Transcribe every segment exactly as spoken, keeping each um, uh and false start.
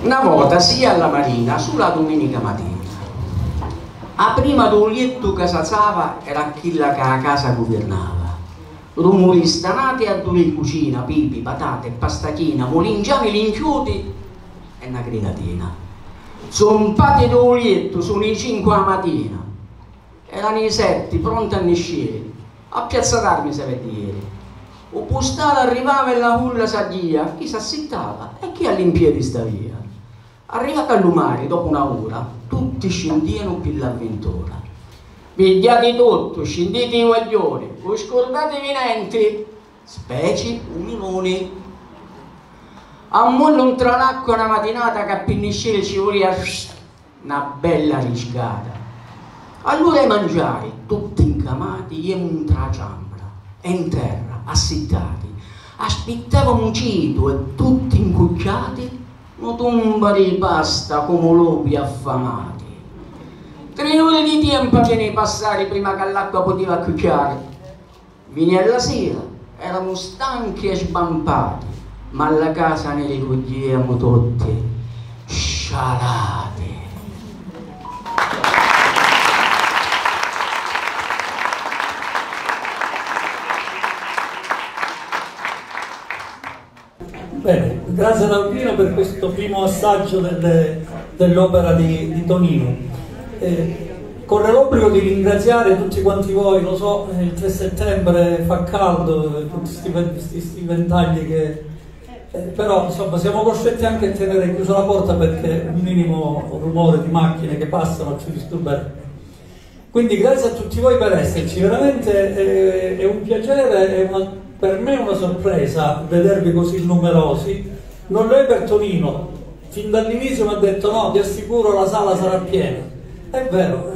Una volta sia alla Marina, sulla domenica mattina, a prima del lietto che si alzava era quella che a casa governava. Rumori stanati a due in cucina, pipi, patate, pastachina, molingiani, linchiuti e una gridatina. Zompati del lietto, sono i cinque la mattina. Erano i sette, pronti a niscere. A Piazza d'Armi si vede ieri. O postale arrivava e la culla s'addia, chi si assettava e chi all'impiedi sta via. Arrivata a Lumari, dopo una ora, tutti scendivano per l'avventura. Pigliate tutto, scendete i guaglioni, voi scordate i vinenti, specie umiloni. A mollo un tralacco una mattinata che a pinniscere ci voleva una bella riscata. Allora i mangiari, tutti incamati, io un tracciambra, e in terra, assettati, aspettavamo un cito e tutti incucciati, una tomba di pasta come lupi affamati. Tre ore di tempo che ne passare prima che l'acqua poteva cucciare. Vini alla sera, eravamo stanchi e sbampati, ma alla casa ne ricogliamo tutti scialati. Bene, grazie ad Albino per questo primo assaggio dell'opera di, di Tonino. Eh, corre l'obbligo di ringraziare tutti quanti voi, lo so, il tre settembre fa caldo, tutti questi ventagli che... Eh, però insomma siamo costretti anche a tenere chiusa la porta perché un minimo rumore di macchine che passano ci disturberebbe. Quindi grazie a tutti voi per esserci, veramente eh, è un piacere, è una... per me è una sorpresa vedervi così numerosi. Non lo è per Tonino, fin dall'inizio mi ha detto no, ti assicuro la sala sarà piena. È vero,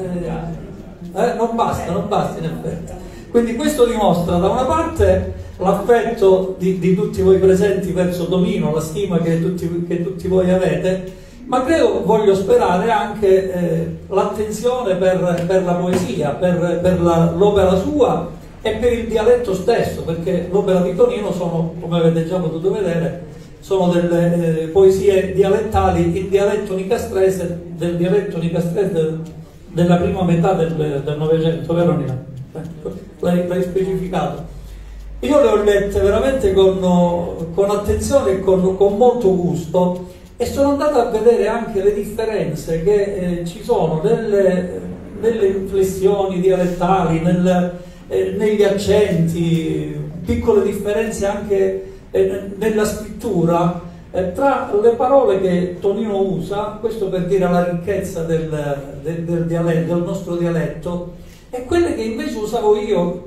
eh, eh, non basta, non basta in effetti. Quindi questo dimostra da una parte l'affetto di, di tutti voi presenti verso Tonino, la stima che tutti, che tutti voi avete, ma credo, voglio sperare, anche eh, l'attenzione per, per la poesia, per, per l'opera sua e per il dialetto stesso, perché l'opera di Tonino sono, come avete già potuto vedere, sono delle eh, poesie dialettali in dialetto nicastrese, del dialetto nicastrese del, della prima metà del Novecento, vero Nina? L'hai specificato. Io le ho lette veramente con, con attenzione e con, con molto gusto e sono andato a vedere anche le differenze che eh, ci sono nelle, nelle inflessioni dialettali, nel, eh, negli accenti, piccole differenze anche eh, nella scrittura, eh, tra le parole che Tonino usa, questo per dire la ricchezza del, del, del, dialetto, del nostro dialetto, e quelle che invece usavo io.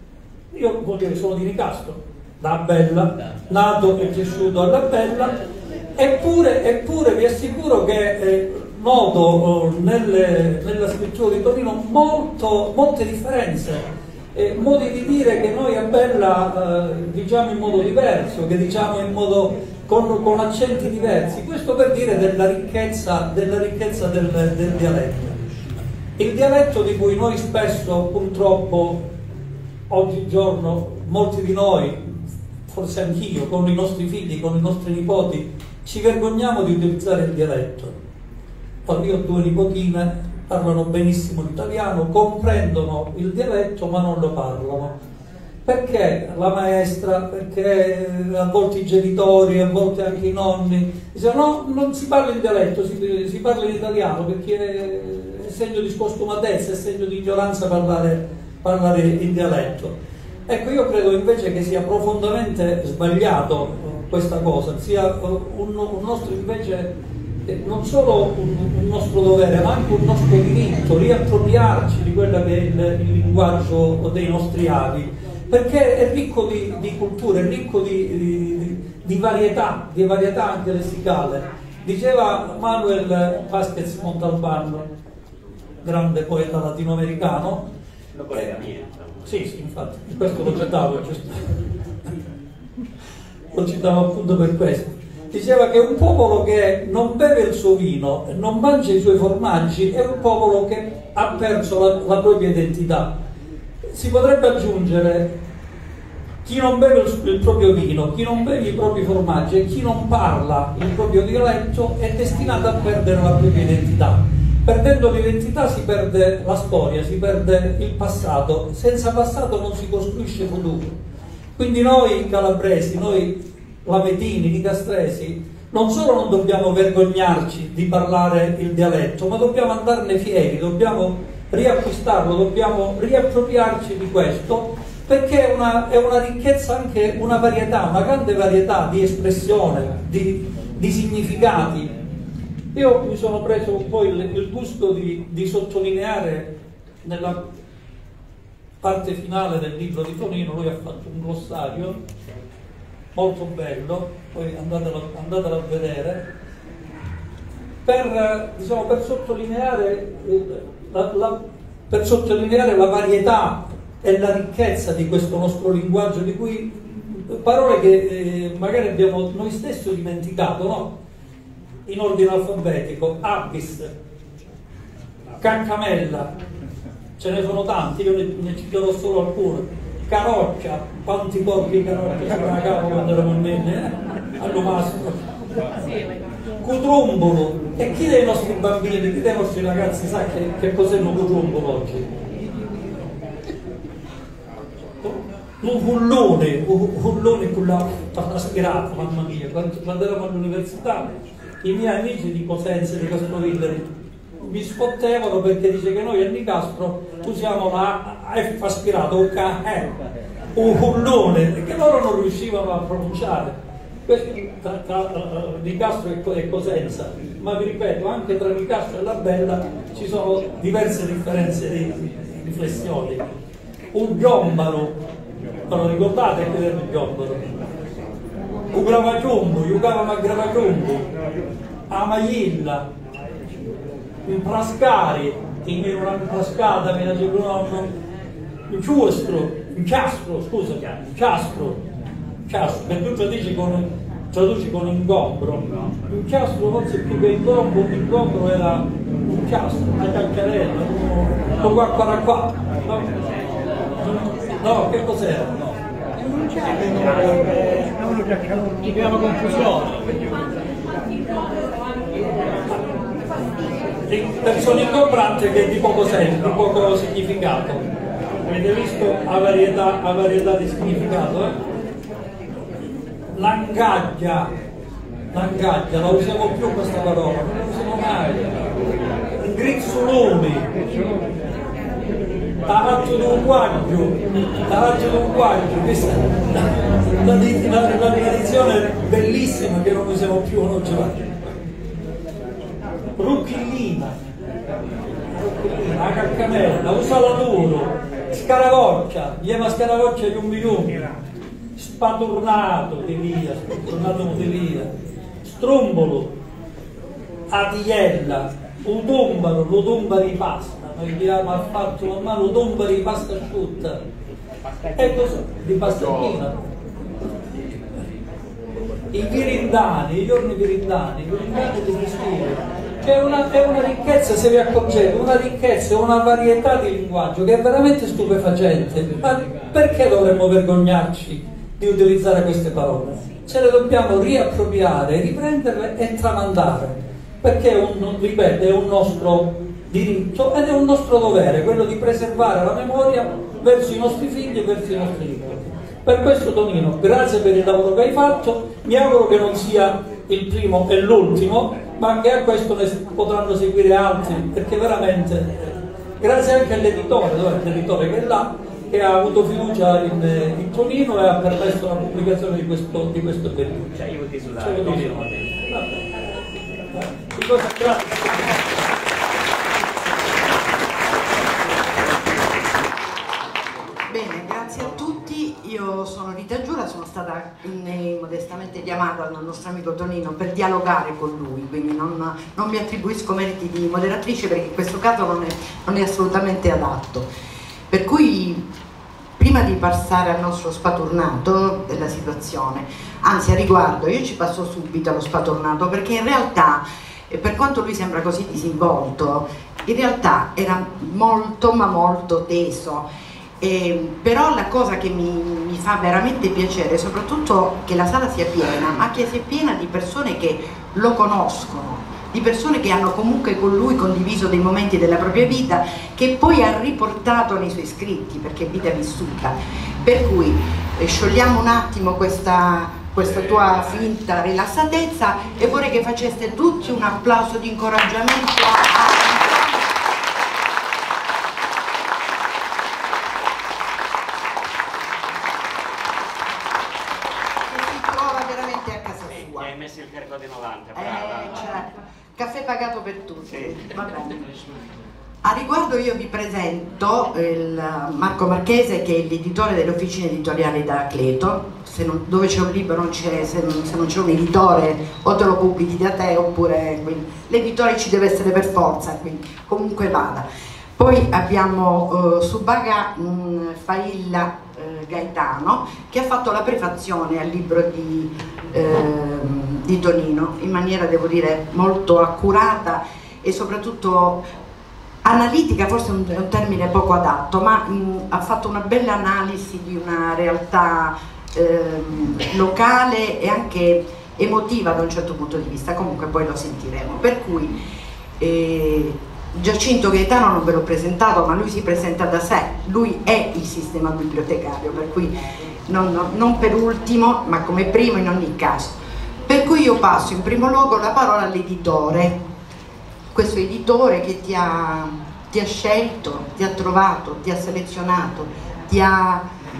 Io vuol dire sono di Nicastro, da Bella, nato e cresciuto alla Bella, eppure, eppure vi assicuro che eh, noto oh, nelle, nella scrittura di Tonino molto, molte differenze, eh, modi di dire che noi a Bella eh, diciamo in modo diverso, che diciamo in modo con, con accenti diversi. Questo per dire della ricchezza, della ricchezza del, del dialetto. Il dialetto di cui noi spesso purtroppo oggigiorno, molti di noi, forse anch'io, con i nostri figli, con i nostri nipoti, ci vergogniamo di utilizzare il dialetto. Ora, io ho due nipotine, parlano benissimo l'italiano, comprendono il dialetto ma non lo parlano. Perché la maestra, perché a volte i genitori, a volte anche i nonni, dicono no, non si parla in dialetto, si, si parla in italiano perché è segno di scostumatezza, è segno di ignoranza parlare parlare in dialetto. Ecco, io credo invece che sia profondamente sbagliato questa cosa, sia un, un nostro invece non solo un, un nostro dovere, ma anche un nostro diritto, riappropriarci di quello che è il, il linguaggio dei nostri avi, perché è ricco di, di cultura, è ricco di, di, di varietà, di varietà anche lessicale. Diceva Manuel Vázquez Montalbán, grande poeta latinoamericano. Eh, sì, sì, infatti, questo lo citavo, lo citavo appunto per questo. Diceva che un popolo che non beve il suo vino e non mangia i suoi formaggi è un popolo che ha perso la, la propria identità. Si potrebbe aggiungere Chi non beve il, il proprio vino, chi non beve i propri formaggi e chi non parla il proprio dialetto è destinato a perdere la propria identità. Perdendo l'identità si perde la storia, si perde il passato. Senza passato non si costruisce futuro. Quindi noi calabresi, noi lametini, nicastresi, non solo non dobbiamo vergognarci di parlare il dialetto, ma dobbiamo andarne fieri, dobbiamo riacquistarlo, dobbiamo riappropriarci di questo, perché è una, è una ricchezza, anche una varietà, una grande varietà di espressione, di, di significati. Io mi sono preso un po' il, il gusto di, di sottolineare nella parte finale del libro di Tonino. Lui ha fatto un glossario molto bello, poi andatelo, andatelo a vedere, per, diciamo, per sottolineare la, la, per sottolineare la varietà e la ricchezza di questo nostro linguaggio, di cui parole che eh, magari abbiamo noi stessi dimenticato, no? In ordine alfabetico: abis, cancamella, ce ne sono tanti, io ne, ne citerò solo alcune. Caroccia, quanti porchi caroccia c'era a capo quando eravamo in mente, eh? Allo massimo. Cutrumbolo, e chi dei nostri bambini, chi dei nostri ragazzi sa che, che cos'è un cutrumbolo oggi? Un hullone, un hullone con la aspirato, mamma mia. Quando, quando eravamo all'università, i miei amici di Cosenza, di Castrovillari, mi sfottevano perché dice che noi a Nicastro usiamo la F aspirato, o K E, un hullone, che loro non riuscivano a pronunciare. Questo tra, tra uh, Nicastro e Cosenza, ma vi ripeto, anche tra Nicastro e La Bella ci sono diverse differenze di, di flessioni. Un giombalo, ma lo ricordate che era un giombalo? Un gravagiumbo, giocavamo a gravagiumbo, a Maglilla, in Prascari, in una prascata, mi dice un ciustro, un ciastro, scusa, un ciastro, ciastro, perché tu traduci con, traduci con ingombro, un ciastro forse più che ingombro, ingombro era un ciastro, una caccarella, un qua qua qua, no? No, che cos'era? No. Non c'è, ci abbiamo confusione. Persone ingombrante che è di poco senso, di poco significato. Avete visto la varietà, la varietà di significato? Eh? Langaggia, langaggia, la usiamo più questa parola, non la usiamo mai. Grizzolone, taglio di un guaggio, taglio di un guaggio, questa è una, una, una tradizione bellissima che non usiamo più, non ce l'abbiamo. Rucchillina, la caccamella, usalaturo, scaravoccia, chiama scaravoccia di un biglione, spaturnato di via, spaturnato di via, strumbolo, atiella, utumbaro, l'utumba di pasta, noi chiamiamo al fatto normale l'utumba di pasta asciutta, e così, di pastatina. I virindani, i giorni virindani, i virindani di Cristina. È una, è una ricchezza, se vi accorgete, una ricchezza, una varietà di linguaggio che è veramente stupefacente. Ma perché dovremmo vergognarci di utilizzare queste parole? Ce le dobbiamo riappropriare, riprenderle e tramandare, perché è un, ripeto, è un nostro diritto ed è un nostro dovere, quello di preservare la memoria verso i nostri figli e verso i nostri nipoti. Per questo, Tonino, grazie per il lavoro che hai fatto, mi auguro che non sia il primo e l'ultimo, ma anche a questo ne potranno seguire altri, perché veramente, grazie anche all'editore, dove è l'editore che è là, che ha avuto fiducia in, in Tonino e ha permesso la pubblicazione di questo, di questo periodo. Cioè, io ti sulla Cioè, Tonino. Grazie. Bene, grazie a tutti. Io sono Rita Giura, sono stata in, modestamente chiamata dal nostro amico Tonino per dialogare con lui, quindi non, non mi attribuisco meriti di moderatrice perché in questo caso non è, non è assolutamente adatto. Per cui, prima di passare al nostro spaturnato della situazione, anzi a riguardo io ci passo subito allo spaturnato, perché in realtà, per quanto lui sembra così disinvolto, in realtà era molto ma molto teso. E, però la cosa che mi, mi fa veramente piacere è soprattutto che la sala sia piena, ma che sia piena di persone che lo conoscono, di persone che hanno comunque con lui condiviso dei momenti della propria vita che poi ha riportato nei suoi scritti, perché è vita vissuta. Per cui eh, sciogliamo un attimo questa, questa tua finta rilassatezza e vorrei che faceste tutti un applauso di incoraggiamento a... Messo il carico di novanta, eh, certo. Caffè pagato per tutti, sì. Va bene. A riguardo io vi presento il Marco Marchese, che è l'editore delle officine editoriali da Cleto. Se non, dove c'è un libro non c'è, se non, se non c'è un editore o te lo pubblichi da te oppure l'editore ci deve essere per forza, quindi comunque vada. Poi abbiamo uh, Subaga um, Failla uh, Gaetano, che ha fatto la prefazione al libro di, uh, di Tonino in maniera, devo dire, molto accurata e soprattutto analitica, forse è un, è un termine poco adatto, ma mh, ha fatto una bella analisi di una realtà uh, locale e anche emotiva da un certo punto di vista. Comunque poi lo sentiremo, per cui eh, Giacinto Gaetano non ve l'ho presentato, ma lui si presenta da sé, lui è il sistema bibliotecario, per cui non, non, non per ultimo, ma come primo in ogni caso. Per cui io passo in primo luogo la parola all'editore, questo editore che ti ha, ti ha scelto, ti ha trovato, ti ha selezionato, ti ha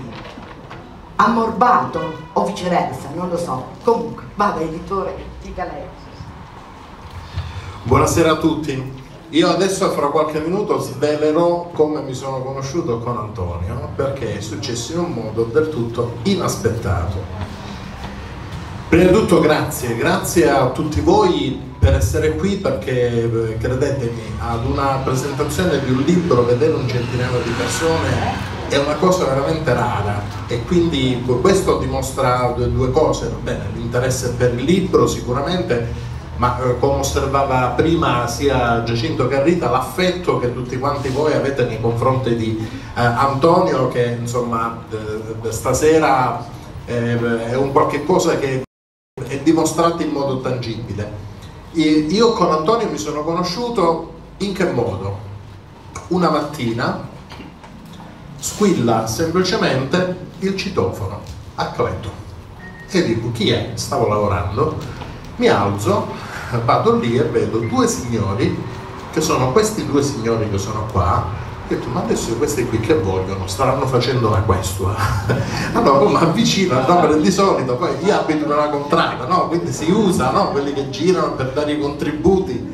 ammorbato o viceversa, non lo so. Comunque, vada editore, dica lei. Buonasera a tutti. Io adesso fra qualche minuto svelerò come mi sono conosciuto con Antonio, perché è successo in un modo del tutto inaspettato. Prima di tutto grazie, grazie a tutti voi per essere qui, perché credetemi, ad una presentazione di un libro vedere un centinaio di persone è una cosa veramente rara, e quindi questo dimostra due cose. Bene, l'interesse per il libro sicuramente, ma eh, come osservava prima sia Giacinto che Rita, l'affetto che tutti quanti voi avete nei confronti di eh, Antonio, che insomma eh, stasera eh, è un qualche cosa che è dimostrato in modo tangibile. Io con Antonio mi sono conosciuto in che modo? Una mattina squilla semplicemente il citofono a Cleto e dico: chi è? Stavo lavorando. Mi alzo, vado lì e vedo due signori, che sono questi due signori che sono qua. Ho detto: ma adesso questi qui che vogliono? Staranno facendo una questua. Allora mi avvicino, no, per di solito poi io abito nella contrada, no? Quindi si usa, no? Quelli che girano per dare i contributi.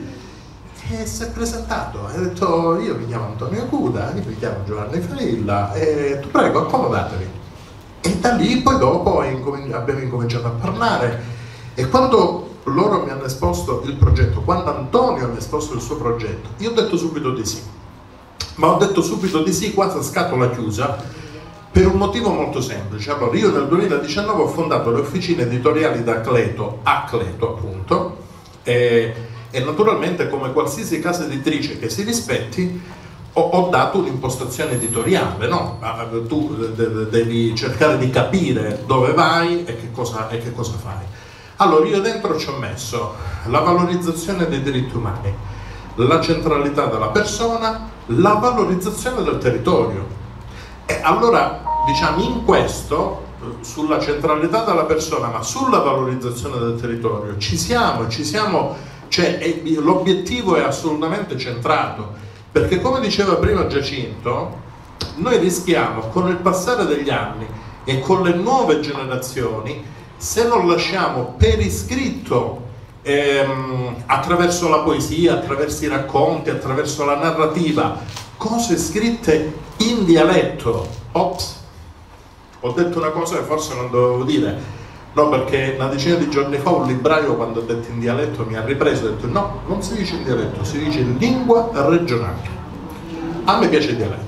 E si è presentato, ha detto: io mi chiamo Antonio Cuda, io mi chiamo Giovanni Failla, e tu prego, accomodatevi. E da lì poi dopo abbiamo incominciato a parlare. E quando loro mi hanno esposto il progetto, quando Antonio mi ha esposto il suo progetto, io ho detto subito di sì, ma ho detto subito di sì quasi a scatola chiusa, per un motivo molto semplice. Allora, io nel duemiladiciannove ho fondato le officine editoriali da Cleto a Cleto, appunto, e, e naturalmente, come qualsiasi casa editrice che si rispetti, ho, ho dato un'impostazione editoriale, no? Tu de, devi cercare di capire dove vai e che cosa, e che cosa fai. Allora, io dentro ci ho messo la valorizzazione dei diritti umani, la centralità della persona, la valorizzazione del territorio. E allora, diciamo, in questo, sulla centralità della persona, ma sulla valorizzazione del territorio, ci siamo, ci siamo, cioè l'obiettivo è assolutamente centrato, perché come diceva prima Giacinto, noi rischiamo con il passare degli anni e con le nuove generazioni, se non lasciamo per iscritto ehm, attraverso la poesia, attraverso i racconti, attraverso la narrativa, cose scritte in dialetto. Ops, ho detto una cosa che forse non dovevo dire, no, perché una decina di giorni fa un libraio, quando ho detto in dialetto, mi ha ripreso e ha detto: no, non si dice in dialetto, si dice in lingua regionale. A me piace il dialetto.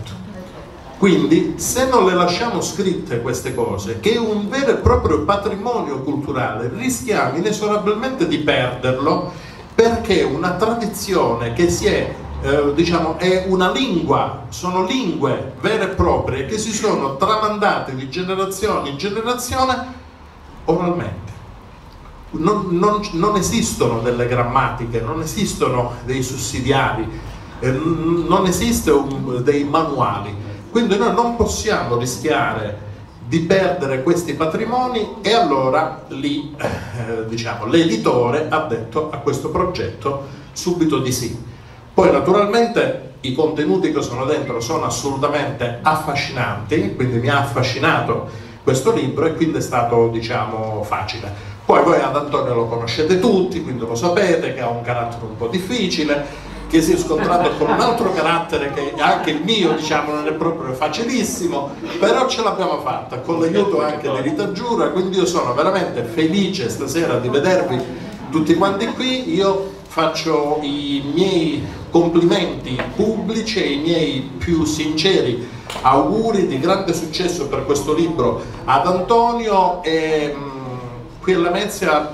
Quindi, se non le lasciamo scritte queste cose, che è un vero e proprio patrimonio culturale, rischiamo inesorabilmente di perderlo, perché è una tradizione che si è eh, diciamo, è una lingua, sono lingue vere e proprie che si sono tramandate di generazione in generazione oralmente. Non, non, non esistono delle grammatiche, non esistono dei sussidiari, eh, non esiste un, dei manuali, quindi noi non possiamo rischiare di perdere questi patrimoni, e allora lì, eh, diciamo, l'editore ha detto a questo progetto subito di sì. Poi naturalmente i contenuti che sono dentro sono assolutamente affascinanti, quindi mi ha affascinato questo libro e quindi è stato, diciamo, facile. Poi voi ad Antonio lo conoscete tutti, quindi lo sapete che ha un carattere un po' difficile, che si è scontrato con un altro carattere che anche il mio, diciamo, non è proprio facilissimo, però ce l'abbiamo fatta con l'aiuto anche di Rita Giura, quindi io sono veramente felice stasera di vedervi tutti quanti qui. Io faccio i miei complimenti pubblici e i miei più sinceri auguri di grande successo per questo libro ad Antonio, e mh, qui a Lamezia,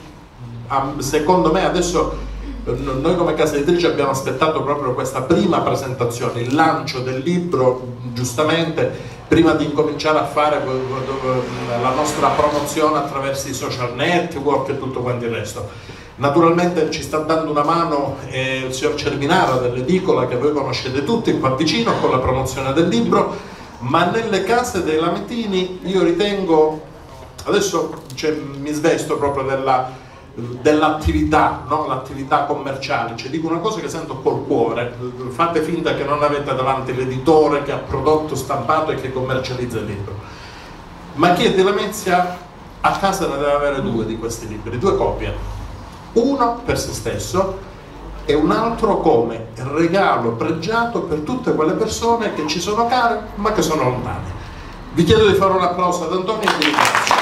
secondo me adesso noi come casa editrice abbiamo aspettato proprio questa prima presentazione, il lancio del libro, giustamente, prima di incominciare a fare la nostra promozione attraverso i social network e tutto quanto il resto. Naturalmente ci sta dando una mano eh, il signor Cerminara dell'edicola, che voi conoscete tutti qua vicino, con la promozione del libro, ma nelle case dei lametini io ritengo, adesso cioè, mi svesto proprio della dell'attività, no? L'attività commerciale, cioè dico una cosa che sento col cuore, fate finta che non avete davanti l'editore che ha prodotto, stampato e che commercializza il libro, ma chi è di Lamezia a casa ne deve avere due di questi libri, due copie, uno per se stesso e un altro come regalo pregiato per tutte quelle persone che ci sono care ma che sono lontane. Vi chiedo di fare un applauso ad Antonio e vi ringrazio.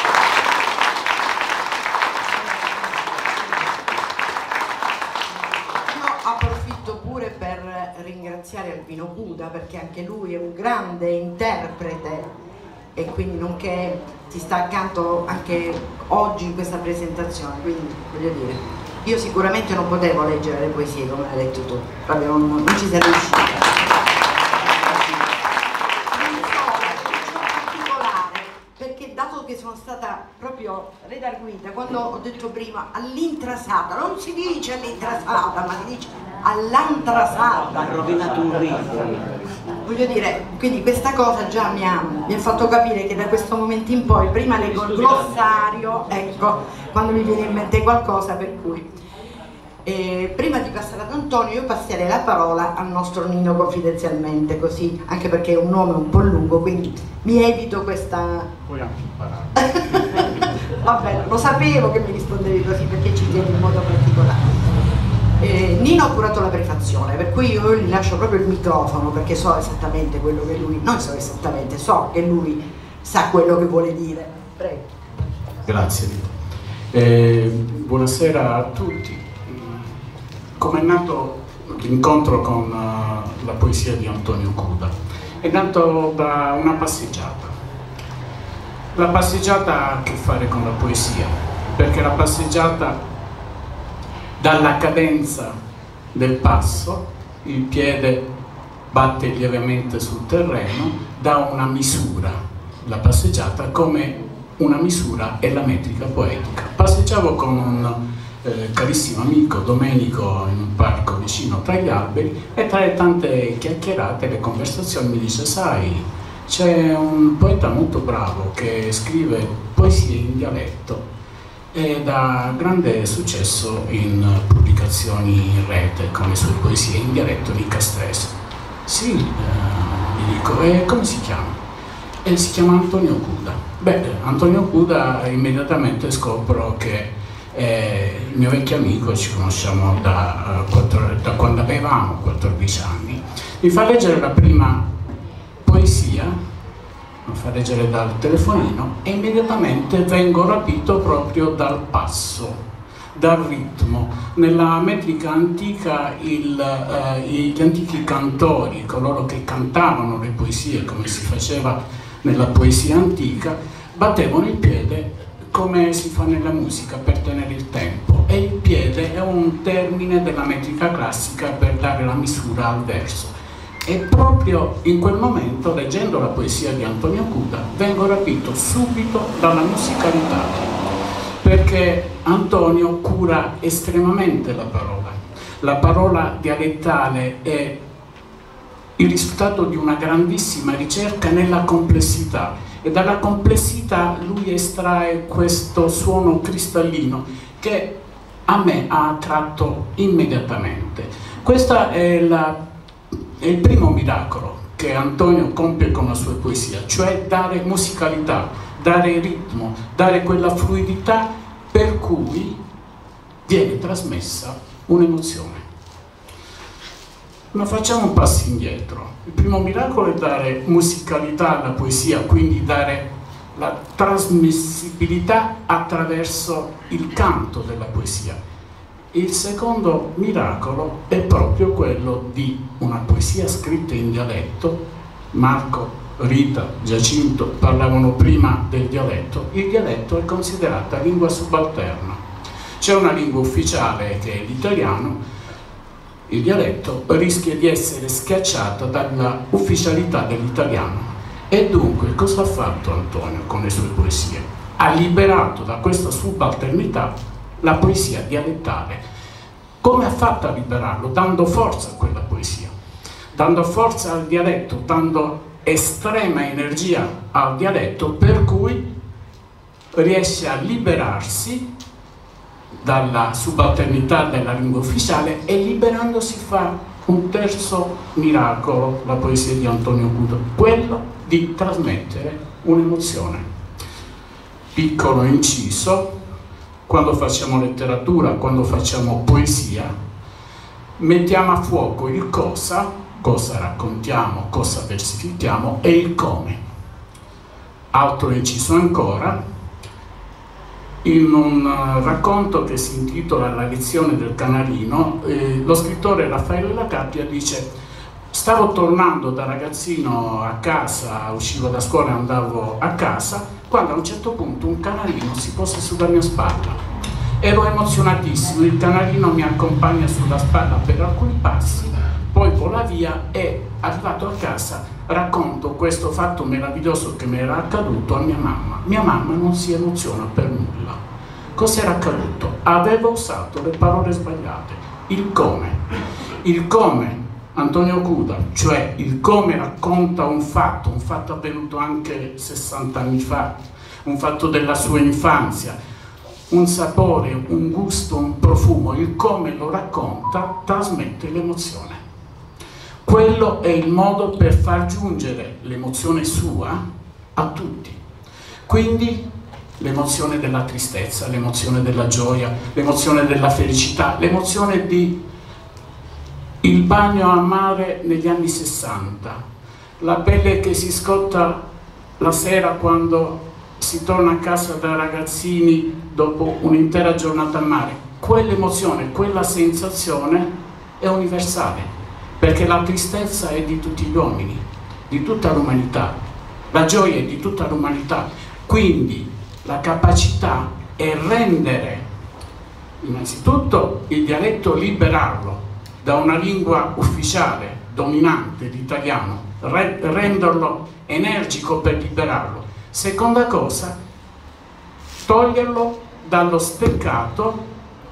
Ringraziare Albino Cuda, perché anche lui è un grande interprete e quindi nonché ti sta accanto anche oggi in questa presentazione, quindi voglio dire, io sicuramente non potevo leggere le poesie come l'hai letto tu, proprio non, non ci sei riuscita. Perché dato che sono stata proprio redarguita, quando ho detto prima all'intrasata, non si dice all'intrasata ma si dice all'antrasata, ha rovinato un rito. Voglio dire, quindi questa cosa già mi ha, mi ha fatto capire che da questo momento in poi prima leggo il glossario, ecco, quando mi viene in mente qualcosa, per cui eh, prima di passare ad Antonio io passerei la parola al nostro Nino confidenzialmente, così, anche perché è un nome un po' lungo, quindi mi evito questa... Puoi anche imparare. Vabbè, lo sapevo che mi rispondevi così, perché ci tieni in modo particolare. Eh, Nino ha curato la prefazione, per cui io gli lascio proprio il microfono, perché so esattamente quello che lui, non so esattamente, so che lui sa quello che vuole dire. Prego. Grazie. Eh, buonasera a tutti. Come è nato l'incontro con uh, la poesia di Antonio Cuda? È nato da una passeggiata. La passeggiata ha a che fare con la poesia, perché la passeggiata, dalla cadenza del passo, il piede batte lievemente sul terreno, dà una misura, la passeggiata come una misura e la metrica poetica. Passeggiavo con un eh, carissimo amico, Domenico, in un parco vicino tra gli alberi, e tra le tante chiacchierate e le conversazioni mi dice: sai, c'è un poeta molto bravo che scrive poesie in dialetto ed ha grande successo in pubblicazioni in rete con le sue poesie in dialetto di Castrese. Sì, eh, gli dico, e come si chiama? E si chiama Antonio Cuda. Beh, Antonio Cuda, immediatamente scopro che è il mio vecchio amico, ci conosciamo da, da quando avevamo quattordici anni. Mi fa leggere la prima poesia, mi fa leggere dal telefonino, e immediatamente vengo rapito proprio dal passo, dal ritmo. Nella metrica antica il, eh, gli antichi cantori, coloro che cantavano le poesie come si faceva nella poesia antica, battevano il piede come si fa nella musica per tenere il tempo, e il piede piede è un termine della metrica classica per dare la misura al verso. E proprio in quel momento, leggendo la poesia di Antonio Cuda, vengo rapito subito dalla musicalità, perché Antonio cura estremamente la parola. La parola dialettale è il risultato di una grandissima ricerca nella complessità, e dalla complessità lui estrae questo suono cristallino che a me ha attratto immediatamente. Questo è, la, è il primo miracolo che Antonio compie con la sua poesia, cioè dare musicalità, dare ritmo, dare quella fluidità per cui viene trasmessa un'emozione. Ma facciamo un passo indietro. Il primo miracolo è dare musicalità alla poesia, quindi dare la trasmissibilità attraverso il canto della poesia. Il secondo miracolo è proprio quello di una poesia scritta in dialetto. Marco, Rita, Giacinto parlavano prima del dialetto. Il dialetto è considerata lingua subalterna. C'è una lingua ufficiale che è l'italiano. Il dialetto rischia di essere schiacciato dalla ufficialità dell'italiano. E dunque cosa ha fatto Antonio con le sue poesie? Ha liberato da questa subalternità la poesia dialettale. Come ha fatto a liberarlo? Dando forza a quella poesia, dando forza al dialetto, dando estrema energia al dialetto, per cui riesce a liberarsi dalla subalternità della lingua ufficiale, e liberandosi fa un terzo miracolo, la poesia di Antonio Cuda, quello di trasmettere un'emozione. Piccolo inciso: quando facciamo letteratura, quando facciamo poesia, mettiamo a fuoco il cosa, cosa raccontiamo, cosa versifichiamo, e il come. Altro inciso ancora: in un racconto che si intitola La lezione del canarino, eh, lo scrittore Raffaele La Cappia dice: stavo tornando da ragazzino a casa, uscivo da scuola e andavo a casa, quando a un certo punto un canarino si posa sulla mia spalla. Ero emozionatissimo, il canarino mi accompagna sulla spalla per alcuni passi, poi vola via, e arrivato a casa racconto questo fatto meraviglioso che mi era accaduto a mia mamma. Mia mamma non si emoziona per nulla. Cos'era accaduto? Avevo usato le parole sbagliate. Il come. Il come Antonio Cuda, cioè il come racconta un fatto, un fatto avvenuto anche sessanta anni fa, un fatto della sua infanzia, un sapore, un gusto, un profumo. Il come lo racconta, trasmette l'emozione. Quello è il modo per far giungere l'emozione sua a tutti. Quindi l'emozione della tristezza, l'emozione della gioia, l'emozione della felicità, l'emozione di il bagno a mare negli anni sessanta, la pelle che si scotta la sera quando si torna a casa da ragazzini dopo un'intera giornata a mare. Quell'emozione, quella sensazione è universale, perché la tristezza è di tutti gli uomini, di tutta l'umanità, la gioia è di tutta l'umanità. Quindi la capacità è rendere innanzitutto il dialetto, liberarlo da una lingua ufficiale dominante, l'italiano, re renderlo energico per liberarlo. Seconda cosa, toglierlo dallo steccato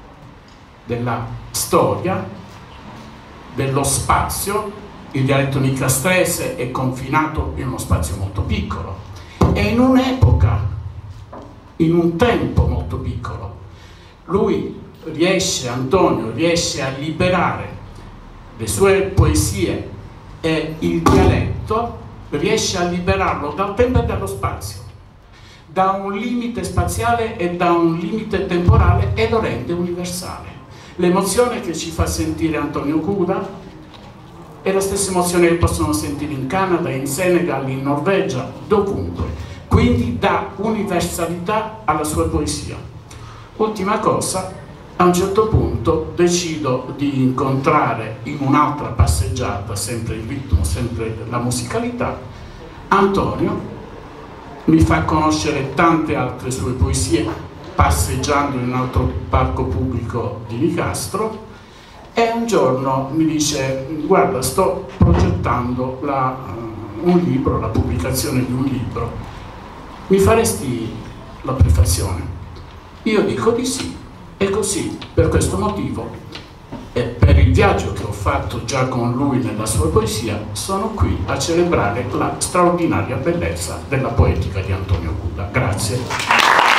della storia, dello spazio. Il dialetto nicastrese è confinato in uno spazio molto piccolo e in un'epoca, in un tempo molto piccolo. Lui riesce, Antonio riesce a liberare le sue poesie e il dialetto, riesce a liberarlo dal tempo e dallo spazio, da un limite spaziale e da un limite temporale, e lo rende universale. L'emozione che ci fa sentire Antonio Cuda è la stessa emozione che possono sentire in Canada, in Senegal, in Norvegia, dovunque. Quindi dà universalità alla sua poesia. Ultima cosa, a un certo punto decido di incontrare in un'altra passeggiata, sempre il ritmo, sempre la musicalità, Antonio. Mi fa conoscere tante altre sue poesie, passeggiando in un altro parco pubblico di Nicastro, e un giorno mi dice: guarda, sto progettando la, uh, un libro, la pubblicazione di un libro, mi faresti la prefazione? Io dico di sì, e così, per questo motivo e per il viaggio che ho fatto già con lui nella sua poesia, sono qui a celebrare la straordinaria bellezza della poetica di Antonio Cuda. Grazie.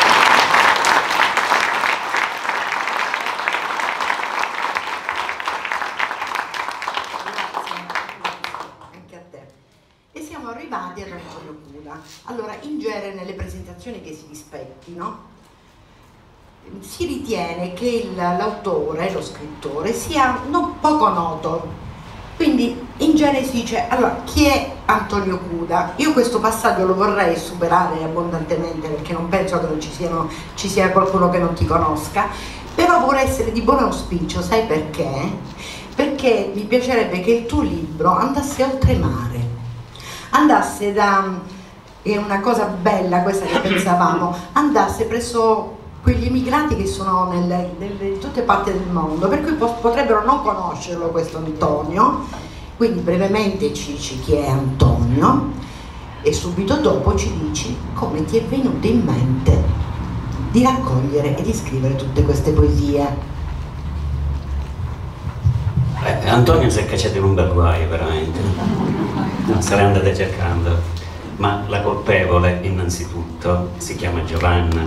Arrivati ad Antonio Cuda. Allora, in genere nelle presentazioni che si rispettino si ritiene che l'autore, lo scrittore, sia non poco noto, quindi in genere si dice: allora, chi è Antonio Cuda? Io questo passaggio lo vorrei superare abbondantemente, perché non penso che non ci, siano, ci sia qualcuno che non ti conosca, però vorrei essere di buon auspicio. Sai perché? Perché mi piacerebbe che il tuo libro andasse oltremare, andasse da, è una cosa bella questa che pensavamo, andasse presso quegli immigrati che sono nelle, nelle, in tutte parti del mondo, per cui potrebbero non conoscerlo questo Antonio. Quindi brevemente ci dici chi è Antonio e subito dopo ci dici come ti è venuto in mente di raccogliere e di scrivere tutte queste poesie. Eh, Antonio si è cacciato in un bel guaio, veramente. Non se l'è andata cercando, ma la colpevole innanzitutto si chiama Giovanna.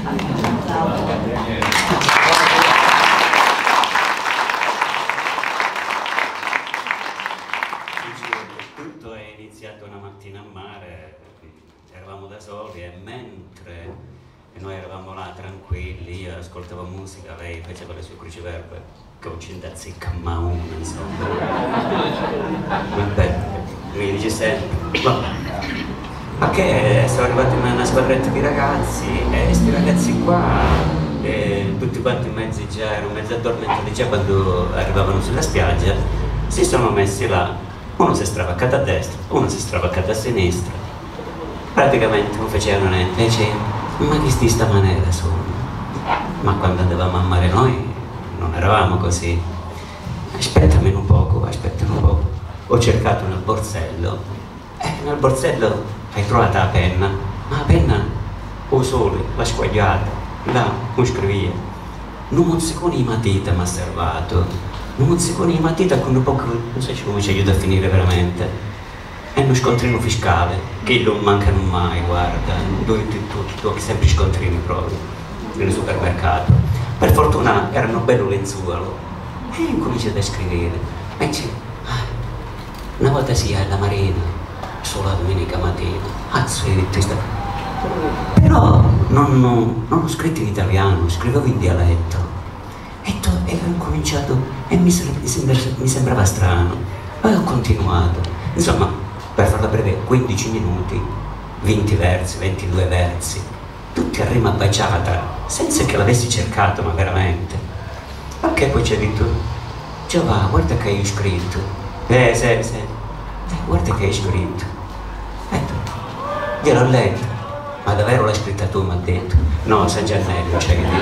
Tutto è iniziato una mattina a mare, eravamo da soli e mentre noi eravamo là tranquilli, io ascoltavo musica, lei faceva le sue cruciverbe, che ho cinta zicca ma una, insomma. Vabbè, mi dice sempre: ma che sono arrivati in una squadretta di ragazzi e questi ragazzi qua, e tutti quanti mezzi già erano mezzo addormentati già quando arrivavano sulla spiaggia, si sono messi là, uno si è stravaccato a destra, uno si è stravaccato a sinistra, praticamente non facevano niente. E dice: ma chi sti sta maniera sono? Ma quando andavamo a mare noi non eravamo così. Aspettami un poco, aspettami un poco. Ho cercato nel borsello, e eh, nel borsello hai trovato la penna, ma la penna o sole, la squagliata, là, non scrivia. Non mozzicone di matita mi ha servato, non mozzicone di matita con un po', non so come ci aiuta a finire veramente. E uno scontrino fiscale, che non mancano mai, guarda, due, due, sempre scontrini proprio, nel supermercato. Per fortuna erano bello lenzuolo, e incominciate a scrivere. E dice: ah, una volta si è alla marina, solo la domenica mattina, azzo, però non, non, non ho scritto in italiano, scrivevo in dialetto. E, to, e ho incominciato, e mi, mi, sembra, mi sembrava strano, poi ho continuato. Insomma, per farla breve, quindici minuti, venti versi, ventidue versi, tutti a rima baciata, senza che l'avessi cercato, ma veramente. Ok, poi ci ha detto: Giova, guarda che hai scritto. Eh, sì, sì, eh, guarda che hai scritto. Ecco, gliel'ho letto. Ma davvero l'hai scritta tu, mi ha detto. No, San Giannello, ci hai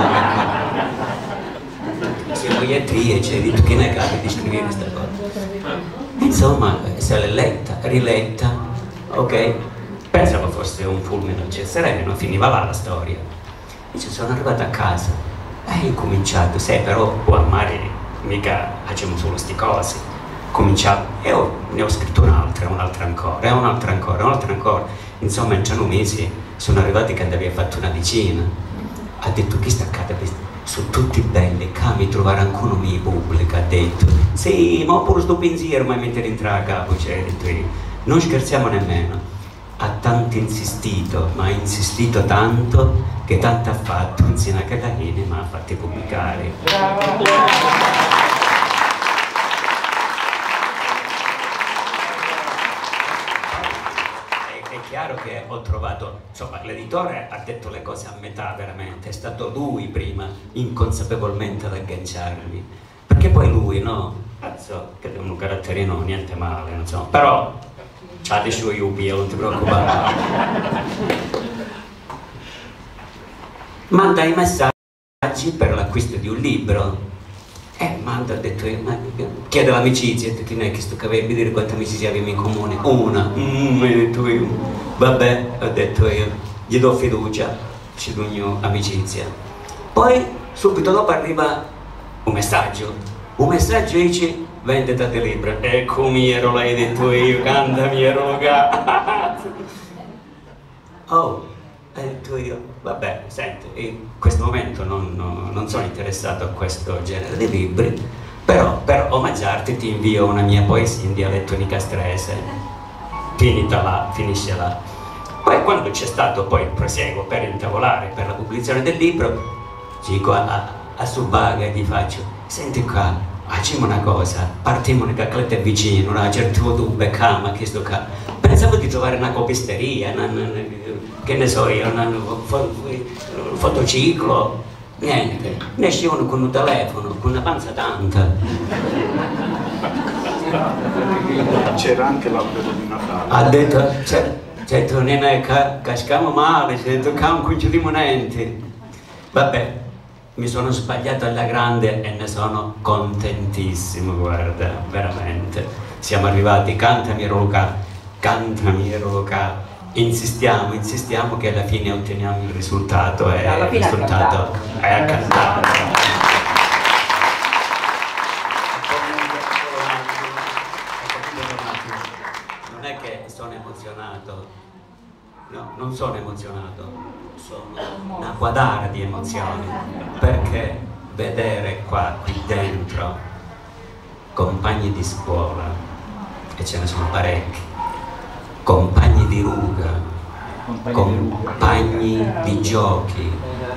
detto. Se voi e te ci hai detto che ne capi di scrivere questa cosa. Insomma, se l'è letta, riletta, ok? Pensavo fosse un fulmine al cielo sereno, finiva là la storia. Invece sono arrivata a casa e ho incominciato, sai, però qua a mare mica facciamo solo sti cose. Cominciavo e ho, ne ho scritto un'altra, un'altra ancora, e un'altra ancora, un'altra ancora. Insomma, in ciano mesi sono arrivati che andavi a fatto una decina. Ha detto: chi sta accade? Sono tutti belli, che mi trovare ancora mi pubblica, ha detto. Sì, ma ho pure sto pensiero, ma mettere in a capo, cioè, detto io. Non scherziamo nemmeno. Ha tanto insistito, ma ha insistito tanto, che tanto ha fatto, insieme a Cagalini, ma ha fatti pubblicare. Bravo. Chiaro che ho trovato, insomma, l'editore ha detto le cose a metà veramente, è stato lui prima inconsapevolmente ad agganciarmi, perché poi lui, no, cazzo, che è un caratterino niente male, insomma, però c'ha dei suoi ubi, non ti preoccupare. manda i messaggi per l'acquisto di un libro. Eh, manda, ha detto io, ma chiede l'amicizia, ha detto non è che sto capendo di dire quante amicizie abbiamo in comune. Una, mm, ho detto io, vabbè, ho detto io, gli do fiducia, ci do amicizia. Poi subito dopo arriva un messaggio, un messaggio dice vendita di libro. Ecco mi ero, l'hai detto io, canta mi ero cazzo. Oh, ho detto io, vabbè, senti, in questo momento non, non, non sono interessato a questo genere di libri, però per omaggiarti ti invio una mia poesia in dialetto nicastrese, finita là, finisce là. Poi quando c'è stato poi il proseguo per intavolare per la pubblicazione del libro, dico a, a, a Subaga e gli faccio, senti qua, facciamo una cosa, partiamo una cacletta vicino, una certa tu beccamo a questo qua. Pensavo di trovare una copisteria, una, una, che ne so io, un fotociclo, niente. Ne esce uno con un telefono, con una panza tanta. C'era anche l'albero di Natale. Ha detto, certo, non è che cascamo male, se toccamo un di monenti. Vabbè, mi sono sbagliato alla grande e ne sono contentissimo, guarda, veramente. Siamo arrivati, cantami Luca, cantami Luca. Insistiamo, insistiamo che alla fine otteniamo il risultato e il risultato è a cantare. Non è che sono emozionato, no, non sono emozionato, sono una quadra di emozioni, perché vedere qua, qui dentro, compagni di scuola, e ce ne sono parecchi, compagni di ruga, compagni di giochi,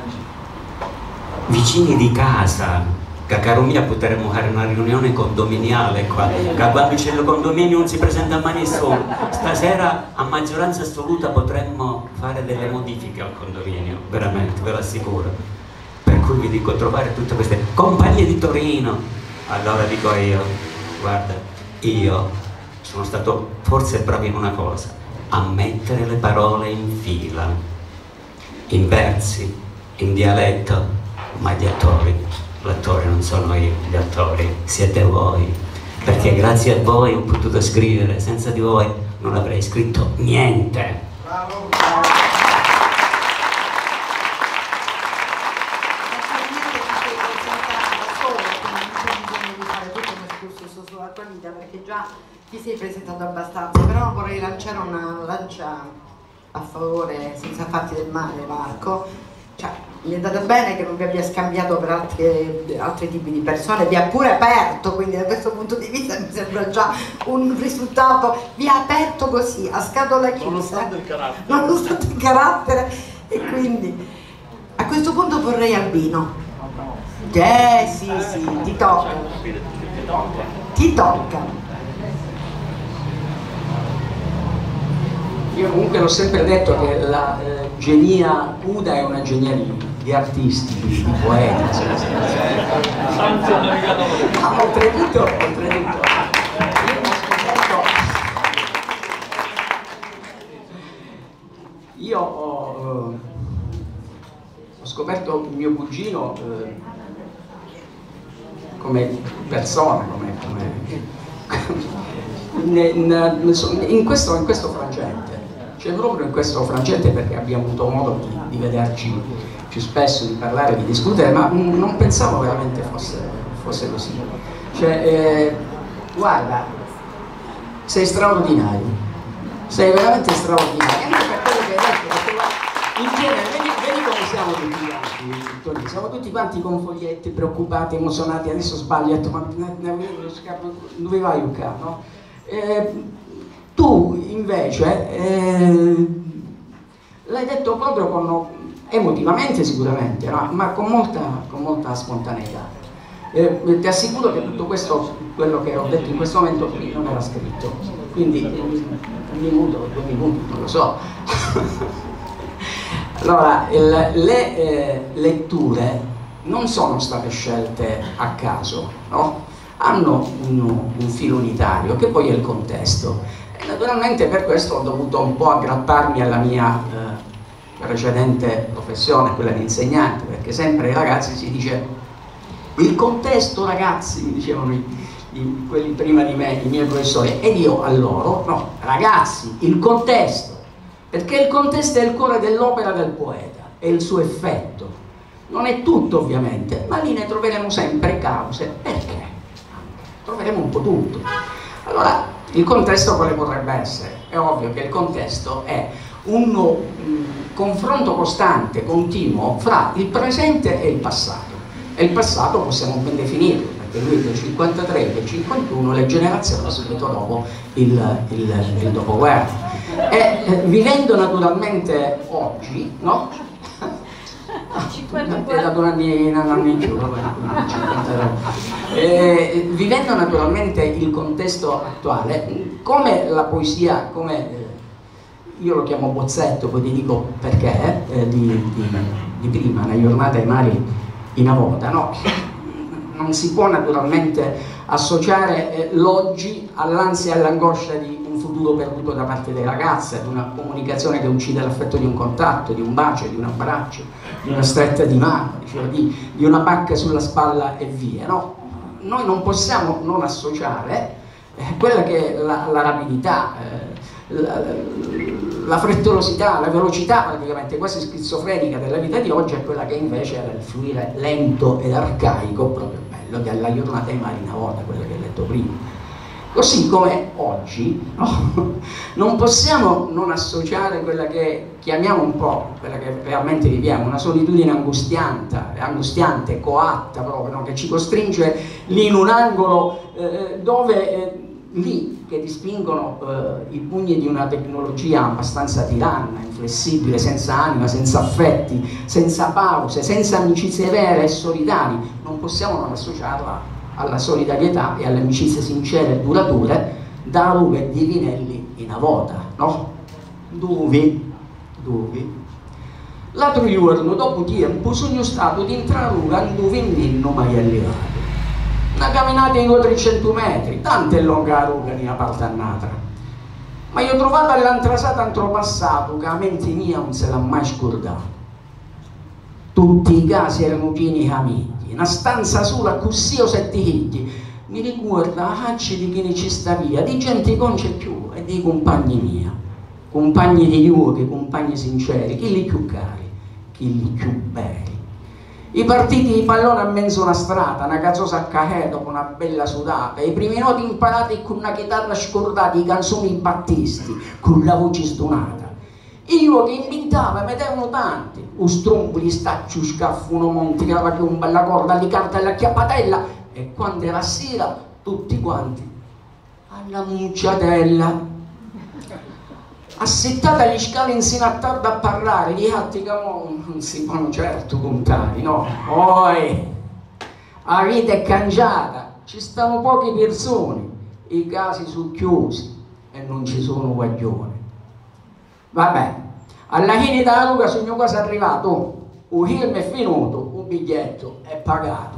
vicini di casa, che caro mia potremmo fare una riunione condominiale qua, che quando c'è il condominio non si presenta mai nessuno, stasera a maggioranza assoluta potremmo fare delle modifiche al condominio, veramente, ve lo assicuro. Per cui vi dico, trovare tutte queste compagnie di Torino. Allora dico io, guarda, io sono stato forse bravo in una cosa, a mettere le parole in fila, in versi, in dialetto, ma gli attori, l'attore non sono io, gli attori siete voi, perché grazie a voi ho potuto scrivere, senza di voi non avrei scritto niente. Bravo. Perché già ti sei presentato abbastanza, però vorrei lanciare una lancia a favore, senza farti del male Marco. Cioè, mi è andata bene che non vi abbia scambiato per altri, altri tipi di persone, vi ha pure aperto, quindi da questo punto di vista mi sembra già un risultato, vi ha aperto così, a scatola chiusa, nonostante il carattere, nonostante il carattere. E quindi a questo punto vorrei Albino. Eh sì sì, ti tocca, ti tocca. Io comunque l'ho sempre detto che la eh, genia Uda è una genia di, di artisti, di, di poeti. Ma oltretutto, oltretutto, io ho scoperto, io ho, eh, ho scoperto mio cugino eh, come persona, come, come in, in, in, questo, in questo frangente. Cioè proprio in questo frangente, perché abbiamo avuto modo di, di vederci più spesso, di parlare, di discutere, ma non pensavo veramente fosse, fosse così. Cioè, eh, guarda, sei straordinario, sei veramente straordinario, anche per quello che hai detto, perché in genere, vedi, vedi come siamo tutti quanti, siamo tutti quanti con foglietti, preoccupati, emozionati, adesso sbaglio, ma dove vai Luca, no? Eh, tu invece eh, l'hai detto proprio con, emotivamente sicuramente, no? Ma con molta, con molta spontaneità. Eh, ti assicuro che tutto questo, quello che ho detto in questo momento, non era scritto, quindi un minuto, due minuti, non lo so. Allora, il, le eh, letture non sono state scelte a caso, no? Hanno un, un filo unitario che poi è il contesto. Naturalmente per questo ho dovuto un po' aggrapparmi alla mia, eh, precedente professione, quella di insegnante, perché sempre ai ragazzi si dice il contesto, ragazzi, mi dicevano i, i, quelli prima di me, i miei professori, ed io a loro, no, ragazzi, il contesto, perché il contesto è il cuore dell'opera del poeta, è il suo effetto, non è tutto ovviamente, ma lì ne troveremo sempre cause, perché? Troveremo un po' tutto. Allora, il contesto quale potrebbe essere? È ovvio che il contesto è un mh, confronto costante, continuo, fra il presente e il passato. E il passato possiamo ben definirlo, perché lui del cinquantatré e del cinquantuno, le generazioni subito dopo il, il, il dopoguerra. E eh, vivendo naturalmente oggi, no? Eh, vivendo naturalmente il contesto attuale, come la poesia, come eh, io lo chiamo bozzetto, poi ti dico perché, eh, di, di, di prima, una giornata ai mari in Avota, no? Non si può naturalmente associare eh, l'oggi all'ansia e all'angoscia di un futuro perduto da parte dei ragazzi, ad una comunicazione che uccide l'affetto di un contatto, di un bacio, di un abbraccio, di una stretta di mano, cioè di, di una pacca sulla spalla e via, no? Noi non possiamo non associare eh, quella che è la, la rapidità, eh, la, la frettolosità, la velocità praticamente quasi schizofrenica della vita di oggi è quella che invece era il fluire lento ed arcaico, proprio bello, che è la giornata ai mari in Avota, quella che hai letto prima. Così come oggi, no? Non possiamo non associare quella che chiamiamo un po', quella che realmente viviamo, una solitudine angustiante, angustiante coatta proprio, no? Che ci costringe lì in un angolo eh, dove eh, lì che ti spingono eh, i pugni di una tecnologia abbastanza tiranna, inflessibile, senza anima, senza affetti, senza pause, senza amicizie vere e solidari. Non possiamo non associarla alla solidarietà e alle amicizie sincere e durature da Ruga e Divinelli in Avota, no? Dove? Dove? L'altro giorno, dopo tempo, sono stato di entrare a Ruga dove non mai arrivato. Una camminata di trecento metri, tanto è lunga la Ruga di una parte all'altra. Ma io ho trovato all'antrasata antropassato che la mente mia non se l'ha mai scordato. Tutti i casi erano pieni di famiglie, una stanza sola così o sette figli. Mi ricorda la faccia di chi ne ci sta via, di gente che non c'è più e di compagni mia, compagni di luoghi, compagni sinceri, chi li più cari, chi li più belli. I partiti di pallone a mezzo una strada, una cazzosa a cafè dopo una bella sudata, i primi noti imparati con una chitarra scordata, i canzoni battisti, con la voce stonata. Io che inventava, mettevano tanti, un strombo di staccio, scaffo, uno monti, che la chiomba, la corda, li carta e la chiappatella, e quando era sera, tutti quanti alla mucciatella, assettata agli scali insieme a tarda a parlare, gli atti che non si fanno certo contare, no? Poi, la vita è cangiata, ci stanno poche persone, i casi sono chiusi e non ci sono guaglioni. Vabbè, alla fine della Ruga sono quasi arrivato, un film è finito, un biglietto è pagato.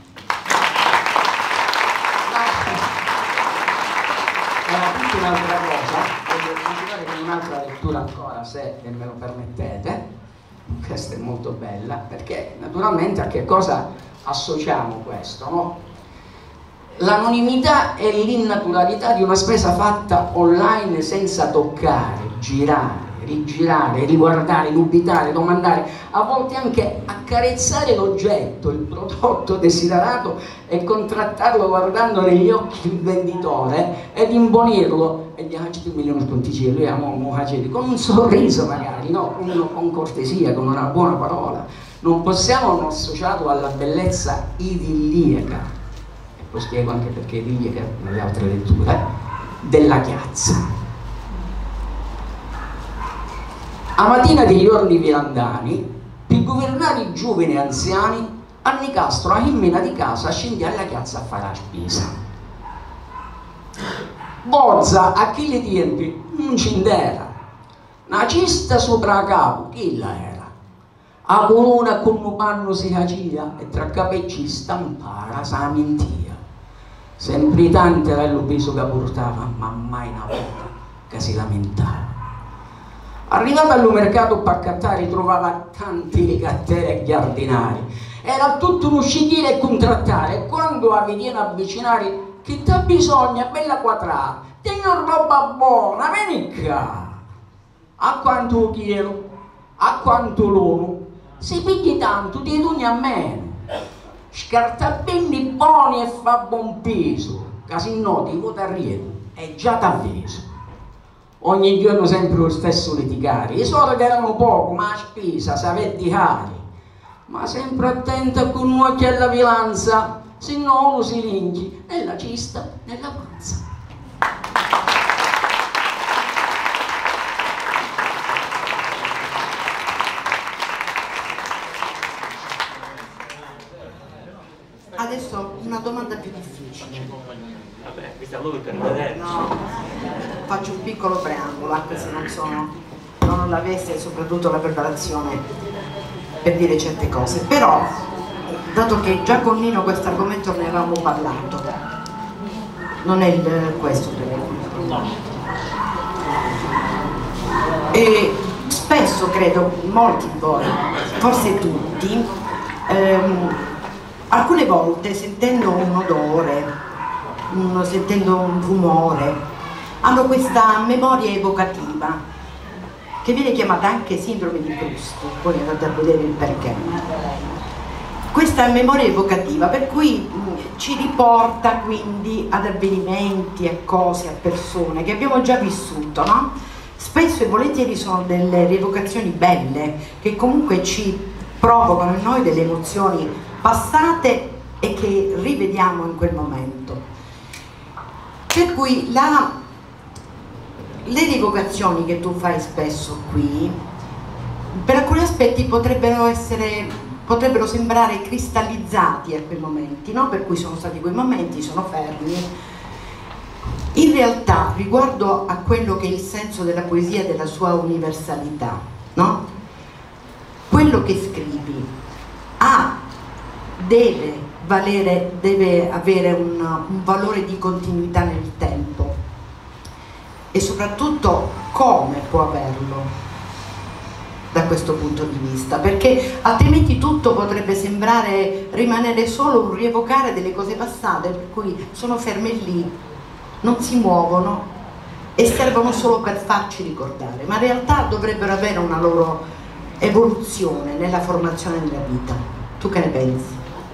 Era tutta un'altra cosa, voglio continuare con un'altra lettura ancora, se me lo permettete. Questa è molto bella, perché naturalmente a che cosa associamo questo, no? L'anonimità e l'innaturalità di una spesa fatta online senza toccare, girare, rigirare, riguardare, dubitare, domandare, a volte anche accarezzare l'oggetto, il prodotto desiderato e contrattarlo guardando negli occhi il venditore ed imbonirlo e gli faccio un milione di punticini, lui amo con un sorriso magari, no? con, con cortesia, con una buona parola. Non possiamo non associarlo alla bellezza idilliaca, lo spiego anche perché idilliaca nelle altre letture, della chiazza. A mattina degli orni virandani, per governare i giovani e anziani, a Nicastro, a Immena di casa, scendi alla chiazza a fare la spesa. Bozza, a chi le tempi, non c'era. Una cesta sopra capo, chi la era? A corona con un panno si faceva e tra capelli stampara sa mentia. Sempre tanto era il peso che portava, ma mai una volta che si lamentava. Arrivato al mercato Paccattari trovava tanti ricatteri e giardinari, era tutto un uscire e contrattare, e quando a viene avvicinare che t'ha bisogno, bella quadrata, tengo roba buona, vieni qua. A quanto chiedo, a quanto l'uno, se pigli tanto ti doni a meno, scarta bene buoni e fa buon peso, che se no ti vota arrivo, è già t'avviso. Ogni giorno sempre lo stesso litigare, i soldi erano poco, ma a spesa sapetti cari, ma sempre attenta con un occhio alla vilanza, se no uno si rinchi nella cista, nella panza. Adesso una domanda più difficile. Vabbè, mi sta lui per vedere. No, faccio un piccolo preambolo, anche se non sono, non ho la veste e soprattutto la preparazione per dire certe cose. Però, dato che già con Nino questo argomento ne avevamo parlato, non è il, questo no. E spesso credo, molti di voi, forse tutti, ehm, alcune volte sentendo un odore, un, sentendo un rumore, hanno questa memoria evocativa che viene chiamata anche sindrome di Proust, poi andate a vedere il perché. Questa memoria evocativa per cui mh, ci riporta quindi ad avvenimenti, a cose, a persone che abbiamo già vissuto, no? Spesso e volentieri sono delle rievocazioni belle che comunque ci provocano in noi delle emozioni passate e che rivediamo in quel momento. Per cui la, le rievocazioni che tu fai spesso qui, per alcuni aspetti potrebbero essere, potrebbero sembrare cristallizzati a quei momenti, no? Per cui sono stati quei momenti, sono fermi. In realtà, riguardo a quello che è il senso della poesia e della sua universalità, no? Quello che scrivi ha, deve valere, deve avere un, un valore di continuità nel tempo, e soprattutto come può averlo da questo punto di vista, perché altrimenti tutto potrebbe sembrare rimanere solo un rievocare delle cose passate, per cui sono ferme lì, non si muovono e servono solo per farci ricordare, ma in realtà dovrebbero avere una loro evoluzione nella formazione della vita. Tu che ne pensi?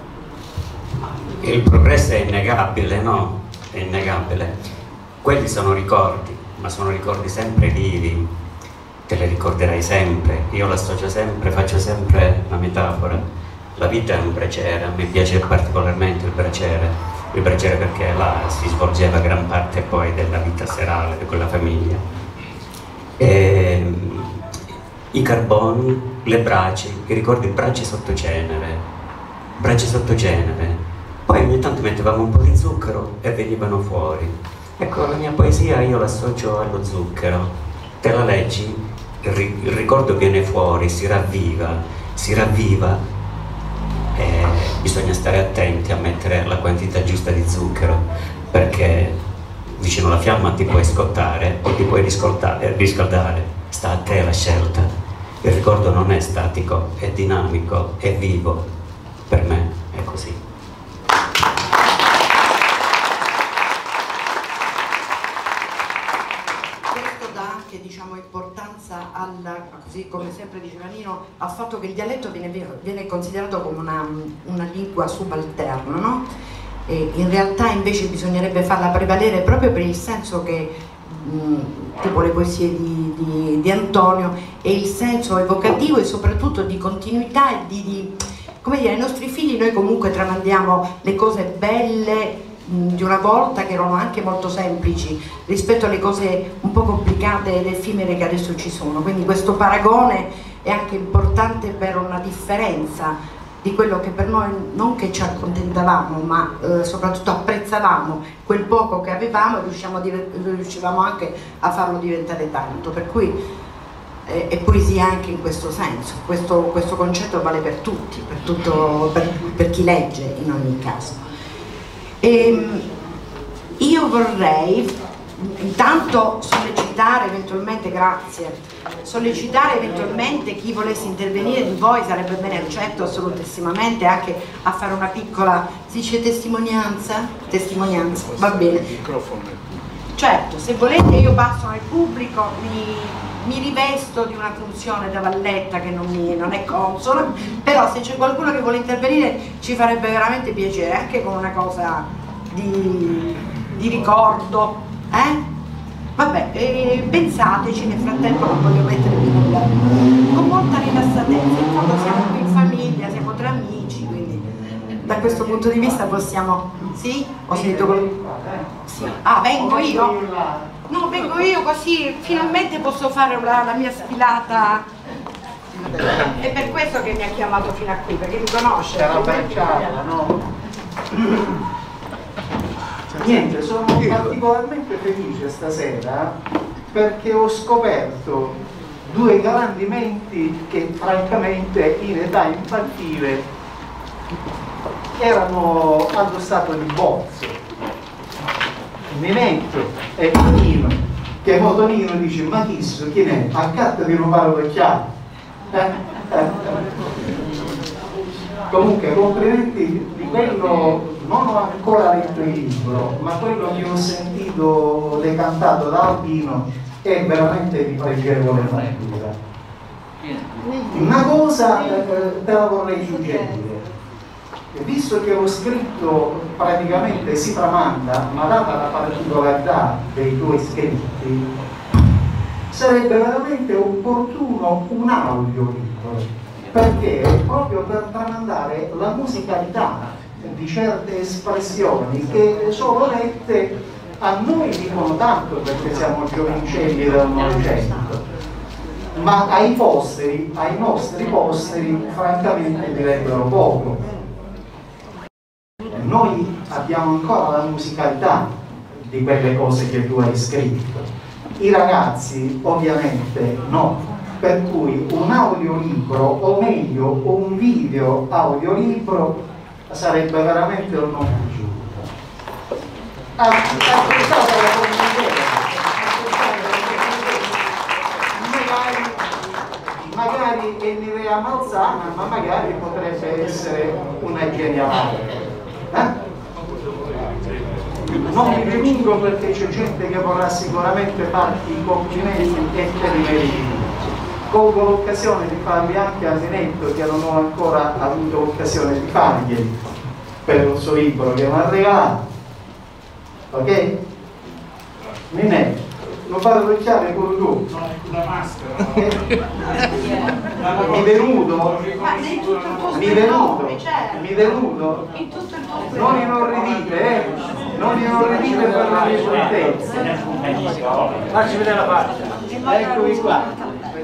Il progresso è innegabile, no? È innegabile. Quelli sono ricordi, ma sono ricordi sempre vivi, te li ricorderai sempre. Io l'associo sempre, faccio sempre la metafora. La vita è un braciere, a me piace particolarmente il braciere, il braciere perché là si svolgeva gran parte poi della vita serale di quella famiglia. E, i carboni, le braci, i ricordi braci sotto cenere, braci sotto cenere. Poi ogni tanto mettevamo un po' di zucchero e venivano fuori. Ecco, la mia poesia io l'associo allo zucchero. Te la leggi, il, ri il ricordo viene fuori, si ravviva, si ravviva e bisogna stare attenti a mettere la quantità giusta di zucchero, perché vicino alla fiamma ti puoi scottare o ti puoi riscaldare. Sta a te la scelta. Il ricordo non è statico, è dinamico, è vivo. Per me è così. Diciamo importanza al, così come sempre diceva Nino, al fatto che il dialetto viene, viene considerato come una, una lingua subalterna, no? E in realtà invece bisognerebbe farla prevalere proprio per il senso che mh, tipo le poesie di, di, di Antonio, e il senso evocativo e soprattutto di continuità e di, di come dire, ai nostri figli noi comunque tramandiamo le cose belle di una volta, che erano anche molto semplici rispetto alle cose un po' complicate ed effimere che adesso ci sono, quindi questo paragone è anche importante per una differenza di quello che per noi non che ci accontentavamo, ma eh, soprattutto apprezzavamo quel poco che avevamo e riusciamo a riuscivamo anche a farlo diventare tanto, per cui eh, è poesia anche in questo senso. Questo, questo concetto vale per tutti, per, tutto, per, per chi legge in ogni caso. E io vorrei intanto sollecitare eventualmente, grazie, sollecitare eventualmente chi volesse intervenire di voi, sarebbe bene, accetto assolutissimamente anche a fare una piccola, si dice testimonianza? Testimonianza, va bene. Certo, se volete io passo nel pubblico, mi, mi rivesto di una funzione da valletta che non, mi, non è consona, però se c'è qualcuno che vuole intervenire ci farebbe veramente piacere, anche con una cosa di, di ricordo, eh? Vabbè, eh, pensateci, nel frattempo non voglio mettervi nulla, con molta rilassatezza, in fondo siamo qui in famiglia, siamo tra amici, quindi da questo punto di vista possiamo, sì? Ho sentito quello? Sì. Ah, vengo io? No, vengo io così finalmente posso fare la, la mia sfilata. È per questo che mi ha chiamato fino a qui, perché mi conosce. Era baciata, no? Niente, sono particolarmente felice stasera perché ho scoperto due grandi menti che francamente in età infantile erano allo stato di bozzo. Minetto e Tonino, che mo Tonino dice: ma chi so, chi è? A carta di rubare l'occhiale. Eh? Eh? Comunque complimenti di quello, non ho ancora letto il libro, ma quello che ho sentito decantato da Albino è veramente di pregevole fattura. Una cosa eh, te la vorrei suggerire, visto che ho scritto praticamente si tramanda, ma data la particolarità dei tuoi scritti, sarebbe veramente opportuno un audiolibro, perché proprio per tramandare la musicalità di certe espressioni che sono lette a noi dicono tanto perché siamo giovincelli del Novecento, ma ai posteri, ai nostri posteri francamente direbbero poco. Noi abbiamo ancora la musicalità di quelle cose che tu hai scritto, i ragazzi ovviamente no. Per cui un audiolibro, o meglio un video audiolibro, sarebbe veramente un non piaciuto. Accettate la condivisione, magari, magari è un'idea malsana, ma magari potrebbe essere una genialata. Eh? Non mi dilungo perché c'è gente che vorrà sicuramente farti i complimenti e te li meriti. Colgo l'occasione di farli anche a Minetto, che non ho ancora avuto l'occasione di farglieli per il suo libro che mi ha regalato. Ok? Minetto, non fare l'occhiale pure tu. No, la maschera. Mi venuto? Mi venuto? Mi venuto? Non inorridite, eh? Non inorridite per la mia scioltezza. Facci vedere la faccia. Eccomi qua.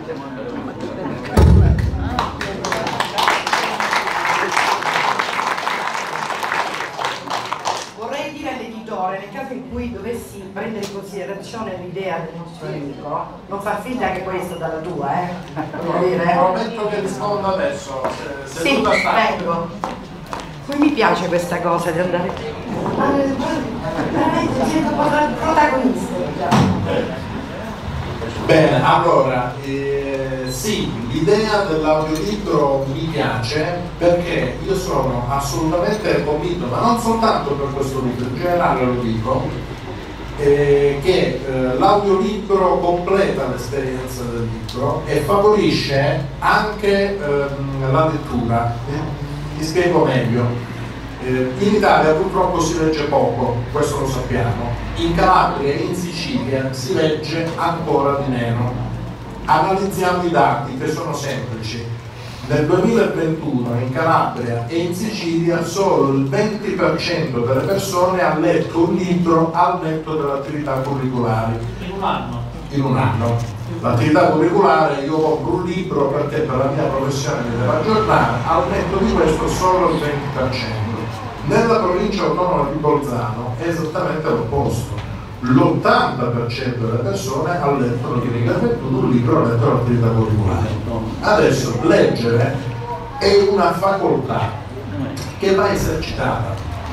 Vorrei dire all'editore, nel caso in cui dovessi prendere in considerazione l'idea del nostro amico, non far finta che questa è stata la tua, eh? Voglio dire, eh? Prometto che rispondo adesso. Se, se sì, vengo. Poi mi piace questa cosa di andare. Veramente sento protagonista. Bene, allora, eh, sì, l'idea dell'audiolibro mi piace perché io sono assolutamente convinto, ma non soltanto per questo libro, in generale lo dico, eh, che eh, l'audiolibro completa l'esperienza del libro e favorisce anche ehm, la lettura. Eh? Ti spiego meglio. Eh, in Italia purtroppo si legge poco, questo lo sappiamo. In Calabria e in Sicilia si legge ancora di meno. Analizziamo i dati che sono semplici. Nel duemilaventuno in Calabria e in Sicilia solo il venti per cento delle persone ha letto un libro al netto delle attività curriculari. In un anno. In un anno. L'attività curriculare, io compro un libro perché per la mia professione mi deve aggiornare, al netto di questo solo il venti per cento. Nella provincia autonoma di Bolzano è esattamente l'opposto. L'ottanta per cento delle persone ha letto nel duemilaventuno un libro letto all'attività curriculare. Adesso leggere è una facoltà che va esercitata.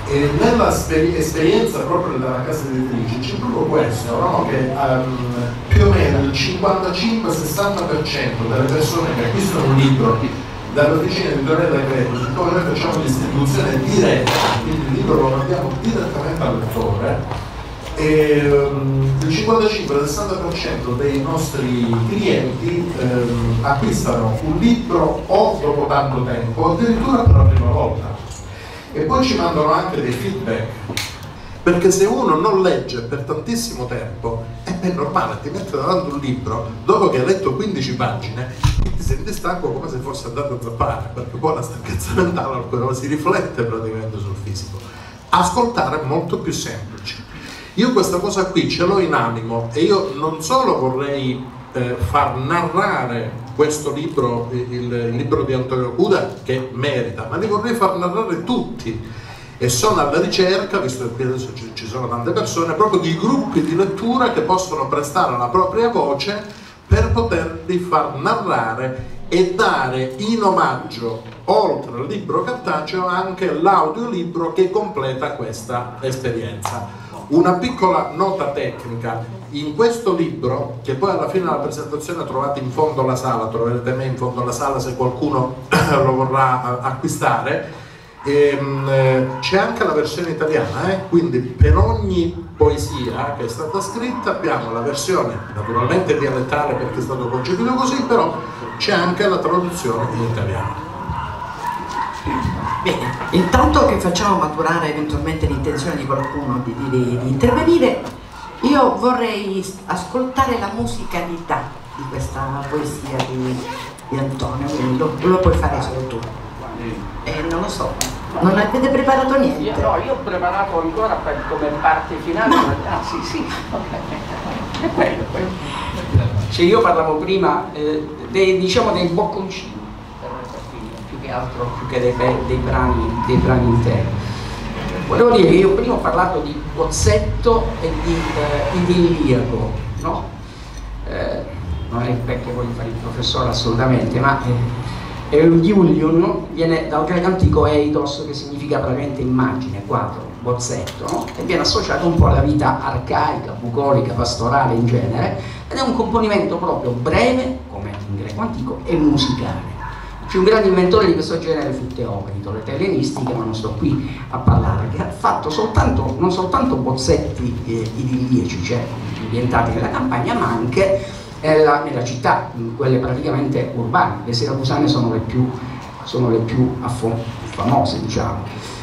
E nella esperi esperienza proprio della casa editrice c'è proprio questo, no? Che um, più o meno il cinquantacinque sessanta per cento delle persone che acquistano un libro dall'officina editoriale Greco, siccome noi facciamo distribuzione diretta, quindi il libro lo mandiamo direttamente al lettore, e, um, il cinquantacinque sessanta per cento dei nostri clienti um, acquistano un libro o dopo tanto tempo o addirittura per la prima volta. E poi ci mandano anche dei feedback, perché se uno non legge per tantissimo tempo è ben normale, ti mette davanti un libro, dopo che hai letto quindici pagine ti senti stanco come se fosse andato a zappare, perché poi la stanchezza mentale si riflette praticamente sul fisico. Ascoltare è molto più semplice. Io questa cosa qui ce l'ho in animo e io non solo vorrei eh, far narrare questo libro, il, il libro di Antonio Cuda, che merita, ma li vorrei far narrare tutti, e sono alla ricerca, visto che adesso ci, ci sono tante persone, proprio di gruppi di lettura che possono prestare la propria voce per poterli far narrare e dare in omaggio, oltre al libro cartaceo, anche l'audiolibro che completa questa esperienza. Una piccola nota tecnica: in questo libro, che poi alla fine della presentazione trovate in fondo alla sala, troverete me in fondo alla sala se qualcuno lo vorrà acquistare, ehm, c'è anche la versione italiana, eh? Quindi per ogni poesia che è stata scritta abbiamo la versione naturalmente dialettale, perché è stato concepito così, però c'è anche la traduzione in italiano. Bene, intanto che facciamo maturare eventualmente l'intenzione di qualcuno di, di, di intervenire, io vorrei ascoltare la musicalità di questa poesia di, di Antonio, quindi lo, lo puoi fare solo tu. Eh, non lo so, non avete preparato niente? Io, no, io ho preparato ancora per, come parte finale. Ma... Ah sì, sì, ok. È quello, quello. Cioè io parlavo prima eh, dei, diciamo, dei bocconcini, più che altro, più che dei, dei, brani, dei brani interi. Volevo dire che io prima ho parlato di bozzetto e di eh, idilliaco, no? Eh, non è perché voglio fare il professore assolutamente, ma eh, Euliulion viene dal greco antico eidos, che significa praticamente immagine, quadro, bozzetto, no? E viene associato un po' alla vita arcaica, bucolica, pastorale in genere, ed è un componimento proprio breve, come in greco antico, e musicale. Il più grande inventore di questo genere fu Teocrito, le ellenistiche, ma non sto qui a parlare, che ha fatto soltanto, non soltanto bozzetti eh, idilliaci, cioè ambientati nella campagna, ma anche eh, la, nella città, quelle praticamente urbane. Le siracusane sono le più, sono le più famose, diciamo,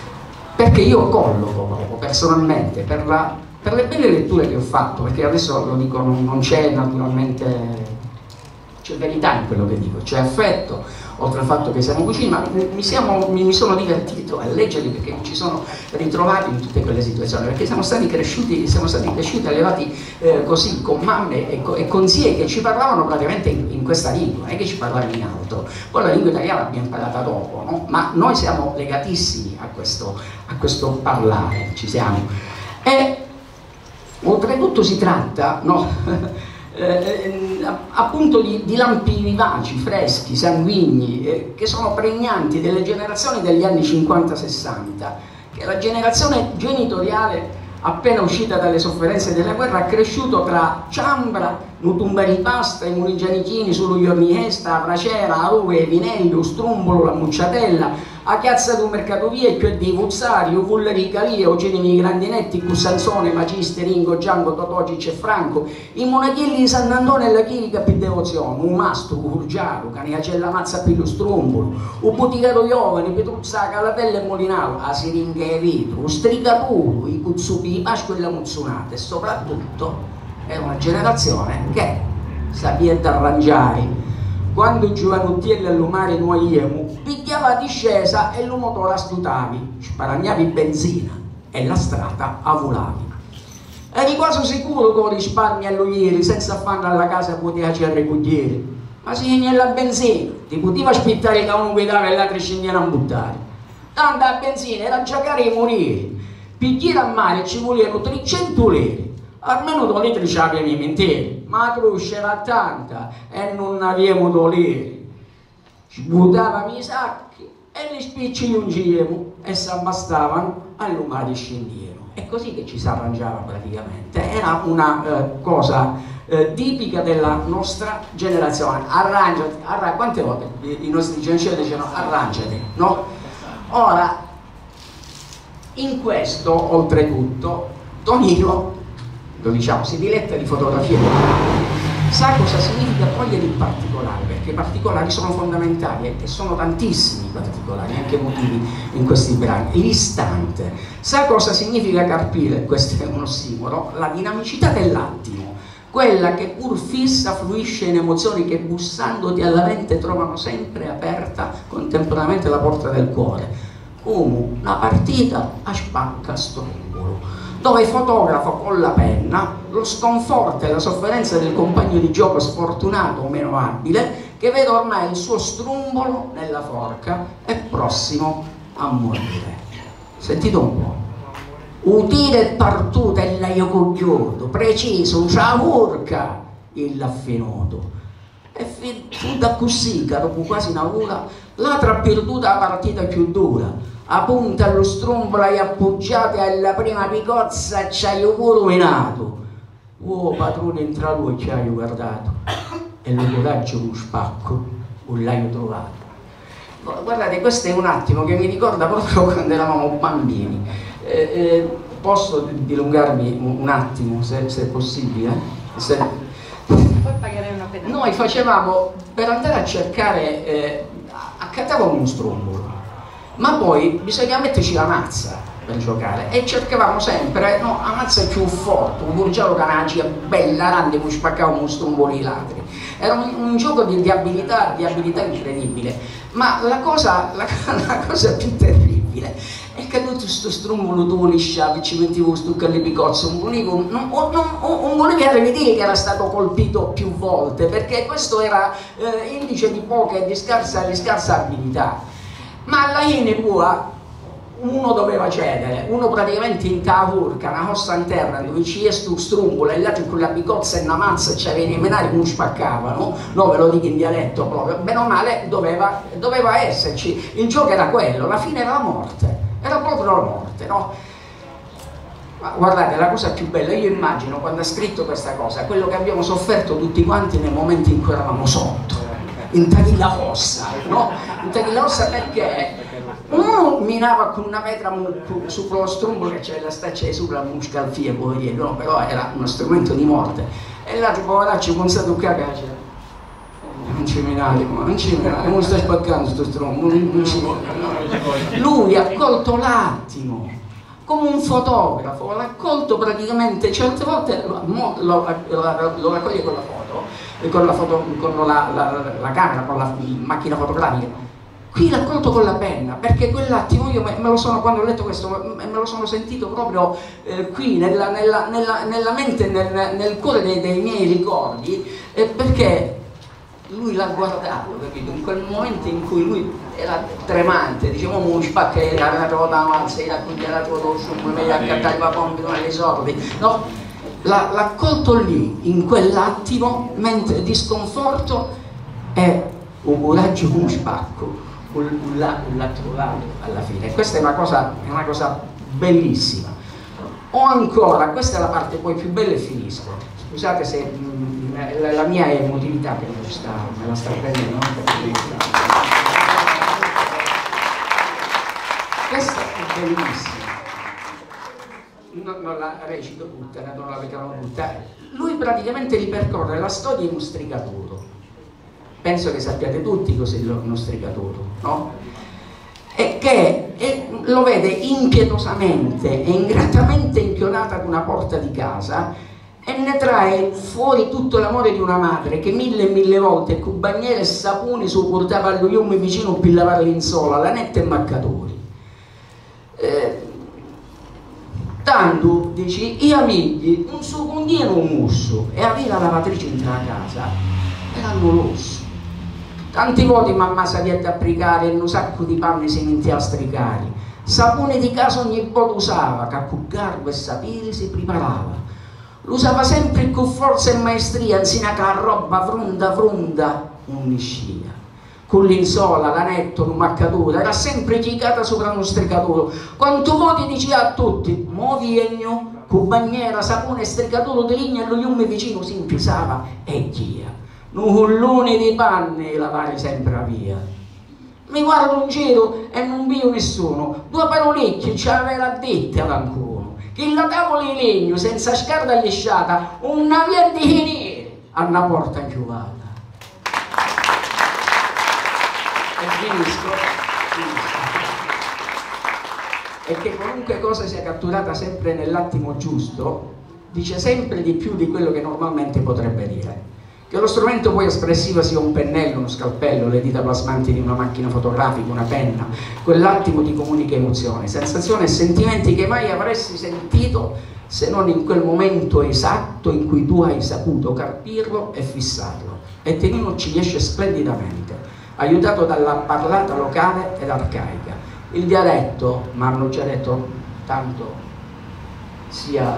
perché io colloco proprio personalmente per, la, per le belle letture che ho fatto, perché adesso lo dico, non, non c'è naturalmente, c'è verità in quello che dico, c'è affetto, oltre al fatto che siamo vicini, ma mi, siamo, mi, mi sono divertito a leggerli, perché ci sono ritrovato in tutte quelle situazioni, perché siamo stati cresciuti, siamo stati cresciuti, allevati eh, così, con mamme e, e con zie che ci parlavano praticamente in, in questa lingua, non è che ci parlavano in altro. Poi la lingua italiana l'abbiamo imparata dopo, no? Ma noi siamo legatissimi a questo, a questo parlare, ci siamo. E oltretutto si tratta, no? Eh, appunto di, di lampi vivaci, freschi, sanguigni, eh, che sono pregnanti delle generazioni degli anni cinquanta sessanta, che la generazione genitoriale appena uscita dalle sofferenze della guerra ha cresciuto tra Ciambra, Nutumbaripasta, i Munigianichini, Sulugliorniesta, Vracera, Aruve, Vinello, Strumbolo, la Mucciatella, a Chiazza del Mercato Vecchio e di Vuzzari, Vulleri, Calia, Eugenimi Grandinetti, Cussanzone, Magisti, Ringo, Gianco, Totocic e Franco, i Monachilli di Sant'Antonio e la Chirica più devozione, un Mastro, Urgiaro, Caniacella Mazza più Strumbolo, un Boticato Giovane, Petruzza, Calatella e Molinaro, a Siringa e Vitro, Stricaturo, i Cuzzupi, i Pasqua e la Muzzunata, e soprattutto è una generazione che sapeva arrangiare. Quando giovanottielli all'umare noiemo, picchiava a discesa e lo motore astutavi, sparagnavi benzina e la strada avulavi. Eri quasi sicuro che risparmi allo ieri, senza affanno alla casa potevi ricogliere, ma se vieni alla benzina, ti poteva aspettare che uno guidava e l'altro scendeva a buttare. Tanto la benzina era già cara di morire, picchiare a mare ci volevano trecento lire. Almeno due litri ci abbiamo i mentieri, ma la truscia era tanta e non avevamo due lire. Ci buttavamo i sacchi e e li spicci un giro e si abbastavano all'umare scendiero. È così che ci si arrangiava praticamente, era una eh, cosa eh, tipica della nostra generazione. Arrangiati, arra quante volte i, i nostri genitori dicevano arrangiati, no? Ora, in questo, oltretutto, Tonino, lo diciamo, si diletta di fotografie, sa cosa significa cogliere il particolare, perché i particolari sono fondamentali e sono tantissimi i particolari, anche emotivi in questi brani. L'istante, sa cosa significa carpire, questo è un ossimoro, la dinamicità dell'attimo, quella che pur fissa fluisce in emozioni che bussandoti alla mente trovano sempre aperta contemporaneamente la porta del cuore, come una partita a spacca strombolo, dove il fotografo con la penna lo sconforta e la sofferenza del compagno di gioco sfortunato o meno abile, che vede ormai il suo strumbolo nella forca e prossimo a morire. Sentite un po'. Udire il partuto e l'aio cogliuto, preciso, c'ha forca, il affinuto. E fu da così che dopo quasi una ora l'altra ha perduto la partita più dura. A punta allo strombolo e appoggiate alla prima picozza ci hai pure rovinato. Oh padrone, entra lui ci hai guardato e lo coraggio lo spacco non l'hai trovato. Guardate, questo è un attimo che mi ricorda proprio quando eravamo bambini. Eh, eh, posso dilungarmi un, un attimo se, se è possibile? Se... Noi facevamo, per andare a cercare, eh, accattavamo uno strombolo, ma poi bisogna metterci la mazza per giocare e cercavamo sempre, no, la mazza più forte, un burgiaro canacia bella grande che spaccava uno strombolo ai ladri. Era un, un gioco di, di abilità, di abilità incredibile, ma la cosa, la, la cosa più terribile è che tutto questo strombolo tu lisciavi, ci mettevo sto callepicozzo, un bonico, non, non, non volevi vedere che era stato colpito più volte, perché questo era eh, indice di poca e di scarsa, di scarsa abilità. Ma alla fine pua uno doveva cedere, uno praticamente in tavurca, una costa interna dove ci è sto strumbolo e l'altro con la picozza e una mazza ci aveva i menari che non spaccavano, no, ve lo dico in dialetto proprio, bene o male doveva, doveva esserci, il gioco era quello, la fine era la morte, era proprio la morte, no? Ma guardate, la cosa più bella, io immagino quando ha scritto questa cosa, quello che abbiamo sofferto tutti quanti nel momento in cui eravamo sotto, in Taghilla Rossa, no? In Taghilla Rossa perché uno minava con una pietra su lo strombolo che c'era la staccia di sopra, un scalfie, poverino, no? Però era uno strumento di morte, e l'altro poveraccio con sa toccare non ci minate, non ci minate, non sta spaccando sto strombolo, non ci minate. Lui ha colto l'attimo come un fotografo, l'ha colto praticamente, certe volte lo, lo, lo, lo raccoglie con la foto, con la, foto, con la, la, la camera, con la macchina fotografica. Qui l'ha colto con la penna, perché quell'attimo io me, me lo sono, quando ho letto questo, me, me lo sono sentito proprio eh, qui nella, nella, nella, nella mente, nel, nel cuore dei, dei miei ricordi, eh, perché lui l'ha guardato, capito? In quel momento in cui lui era tremante, diciamo un spacca era la trota avanza, era quindi era trota un meglio accattare i pompi con le sordi, no? L'ha colto lì, in quell'attimo, mentre di sconforto e un coraggio come spacco. L'ha trovato alla fine. Questa è una cosa, è una cosa bellissima. O ancora, questa è la parte poi più bella e finisco. Scusate se mh, la, la mia emotività che non sta, me la sta prendendo, no? Questa è bellissima. Non, non la recito tutta, non la vediamo tutta. Lui praticamente ripercorre la storia di un strigaturo. Penso che sappiate tutti cos'è uno strigaturo, no? E che e lo vede impietosamente e ingratamente inchiodato ad una porta di casa e ne trae fuori tutto l'amore di una madre che mille e mille volte con bagnere e saponi sopportava allo iume vicino per lavare l'insola, lanette e maccatori. Eh, tanto, dici, i amici, un secondino un musso e aveva la lavatrice in la casa, erano rosso. Tanti voti mamma sapeva applicare e un sacco di panni si mentiva a stricare. Sapone di casa ogni volta usava, che con garbo e sapere si preparava. Lo usava sempre con forza e maestria, insina che la roba fronda fronda uniscia. con l'insola, l'anetto, l'umaccatura, era sempre chicata sopra uno stricaturo. Quanto voti diceva a tutti, mo viegno, con bagniera, sapone, stricaturo di legno e lo iume vicino si impisava e via. Un collone di panne lavare sempre a via. Mi guardo in giro e non vedo nessuno, due parolecchie ce l'aveva dette ad ancora, che la tavola di legno senza scarda lisciata, una via di nere a una porta inchiuvata. E finisco, finisco. E che qualunque cosa sia catturata sempre nell'attimo giusto, dice sempre di più di quello che normalmente potrebbe dire. Che lo strumento poi espressivo sia un pennello, uno scalpello, le dita plasmanti di una macchina fotografica, una penna, quell'attimo ti comunica emozioni, sensazioni e sentimenti che mai avresti sentito se non in quel momento esatto in cui tu hai saputo carpirlo e fissarlo. E Tonino ci riesce splendidamente, aiutato dalla parlata locale ed arcaica. Il dialetto, ma hanno già detto tanto, sia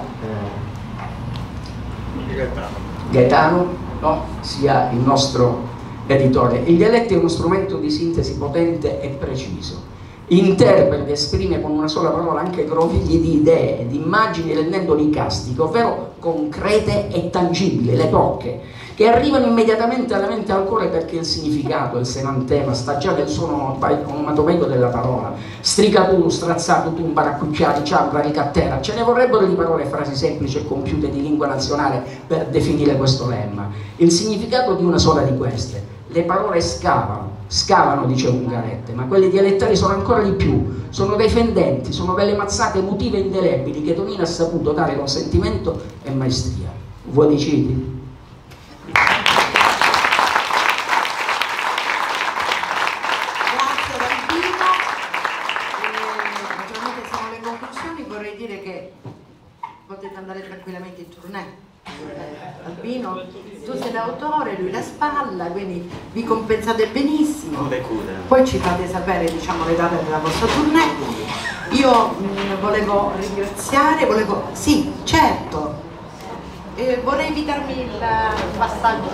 eh, Gaetano, no, sia il nostro editore. Il dialetto è uno strumento di sintesi potente e preciso. Interpreta e esprime con una sola parola anche grovigli di idee, di immagini rendendoli castiche, ovvero concrete e tangibili, le tocche, che arrivano immediatamente alla mente e al cuore perché il significato, il semantema, sta già nel suono onomatopeico della parola. Stricaturo, strazzato, tumba, raccucciati, ciambra, ricattera. Ce ne vorrebbero di parole e frasi semplici e compiute di lingua nazionale per definire questo lemma. Il significato di una sola di queste. Le parole scavano, scavano, dice Ungarette, ma quelle dialettali sono ancora di più, sono dei fendenti, sono delle mazzate emotive indelebili che Tonino ha saputo dare con sentimento e maestria. Vuoi decidi? Grazie Albino. Eh, naturalmente siamo alle conclusioni, vorrei dire che potete andare tranquillamente in tournée. Eh, Albino, tu sei l'autore, lui la spalla, quindi vi compensate benissimo. Poi ci fate sapere, diciamo, le date della vostra tournée. Io mh, volevo ringraziare, volevo, sì, certo, eh, vorrei evitarmi il passaggio.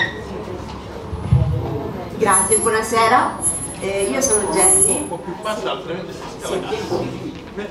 Grazie, buonasera, eh, io sono Jenny. Un po' più bassa, altrimenti si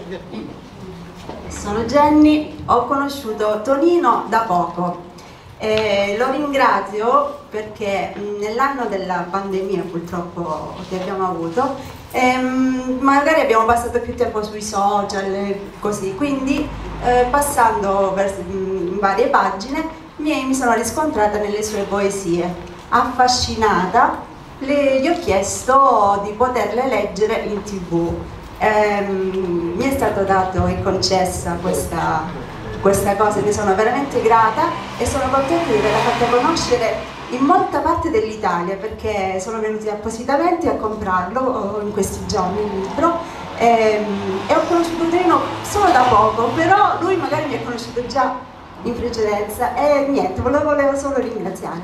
Sono Jenny, ho conosciuto Tonino da poco. Eh, lo ringrazio perché nell'anno della pandemia purtroppo che abbiamo avuto ehm, magari abbiamo passato più tempo sui social così, quindi eh, passando per mh, varie pagine mi, mi sono riscontrata nelle sue poesie, affascinata, le, gli ho chiesto di poterle leggere in tv. ehm, mi è stato dato e concessa questa questa cosa, ne sono veramente grata e sono contenta di averla fatta conoscere in molta parte dell'Italia perché sono venuti appositamente a comprarlo in questi giorni il libro e, e ho conosciuto Tonino solo da poco, però lui magari mi ha conosciuto già in precedenza e niente, lo volevo solo ringraziare.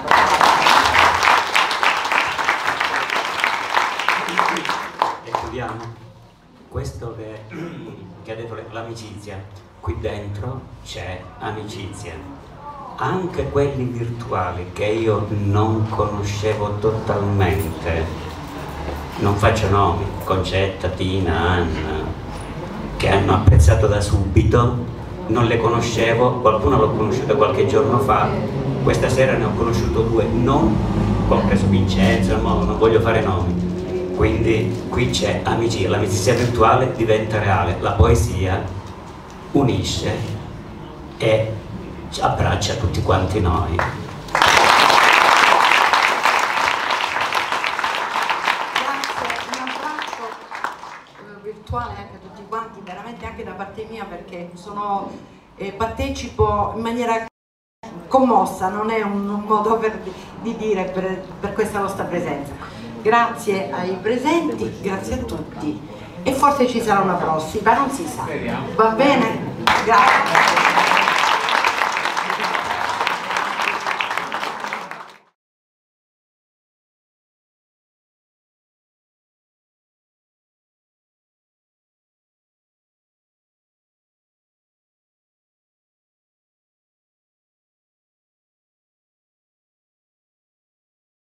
E chiudiamo questo che, che ha detto l'amicizia. Qui dentro c'è amicizia, anche quelli virtuali che io non conoscevo totalmente, non faccio nomi, Concetta, Tina, Anna, che hanno apprezzato da subito, non le conoscevo, qualcuno l'ho conosciuta qualche giorno fa, questa sera ne ho conosciuto due, non compreso Vincenzo, non voglio fare nomi, quindi qui c'è amicizia, l'amicizia virtuale diventa reale, la poesia unisce e abbraccia tutti quanti noi. Grazie, un abbraccio eh, virtuale anche a tutti quanti, veramente anche da parte mia perché sono, eh, partecipo in maniera commossa, non è un, un modo per, di dire per, per questa nostra presenza. Grazie ai presenti, grazie a tutti. E forse ci sarà una prossima, non si sa. Va bene? Grazie.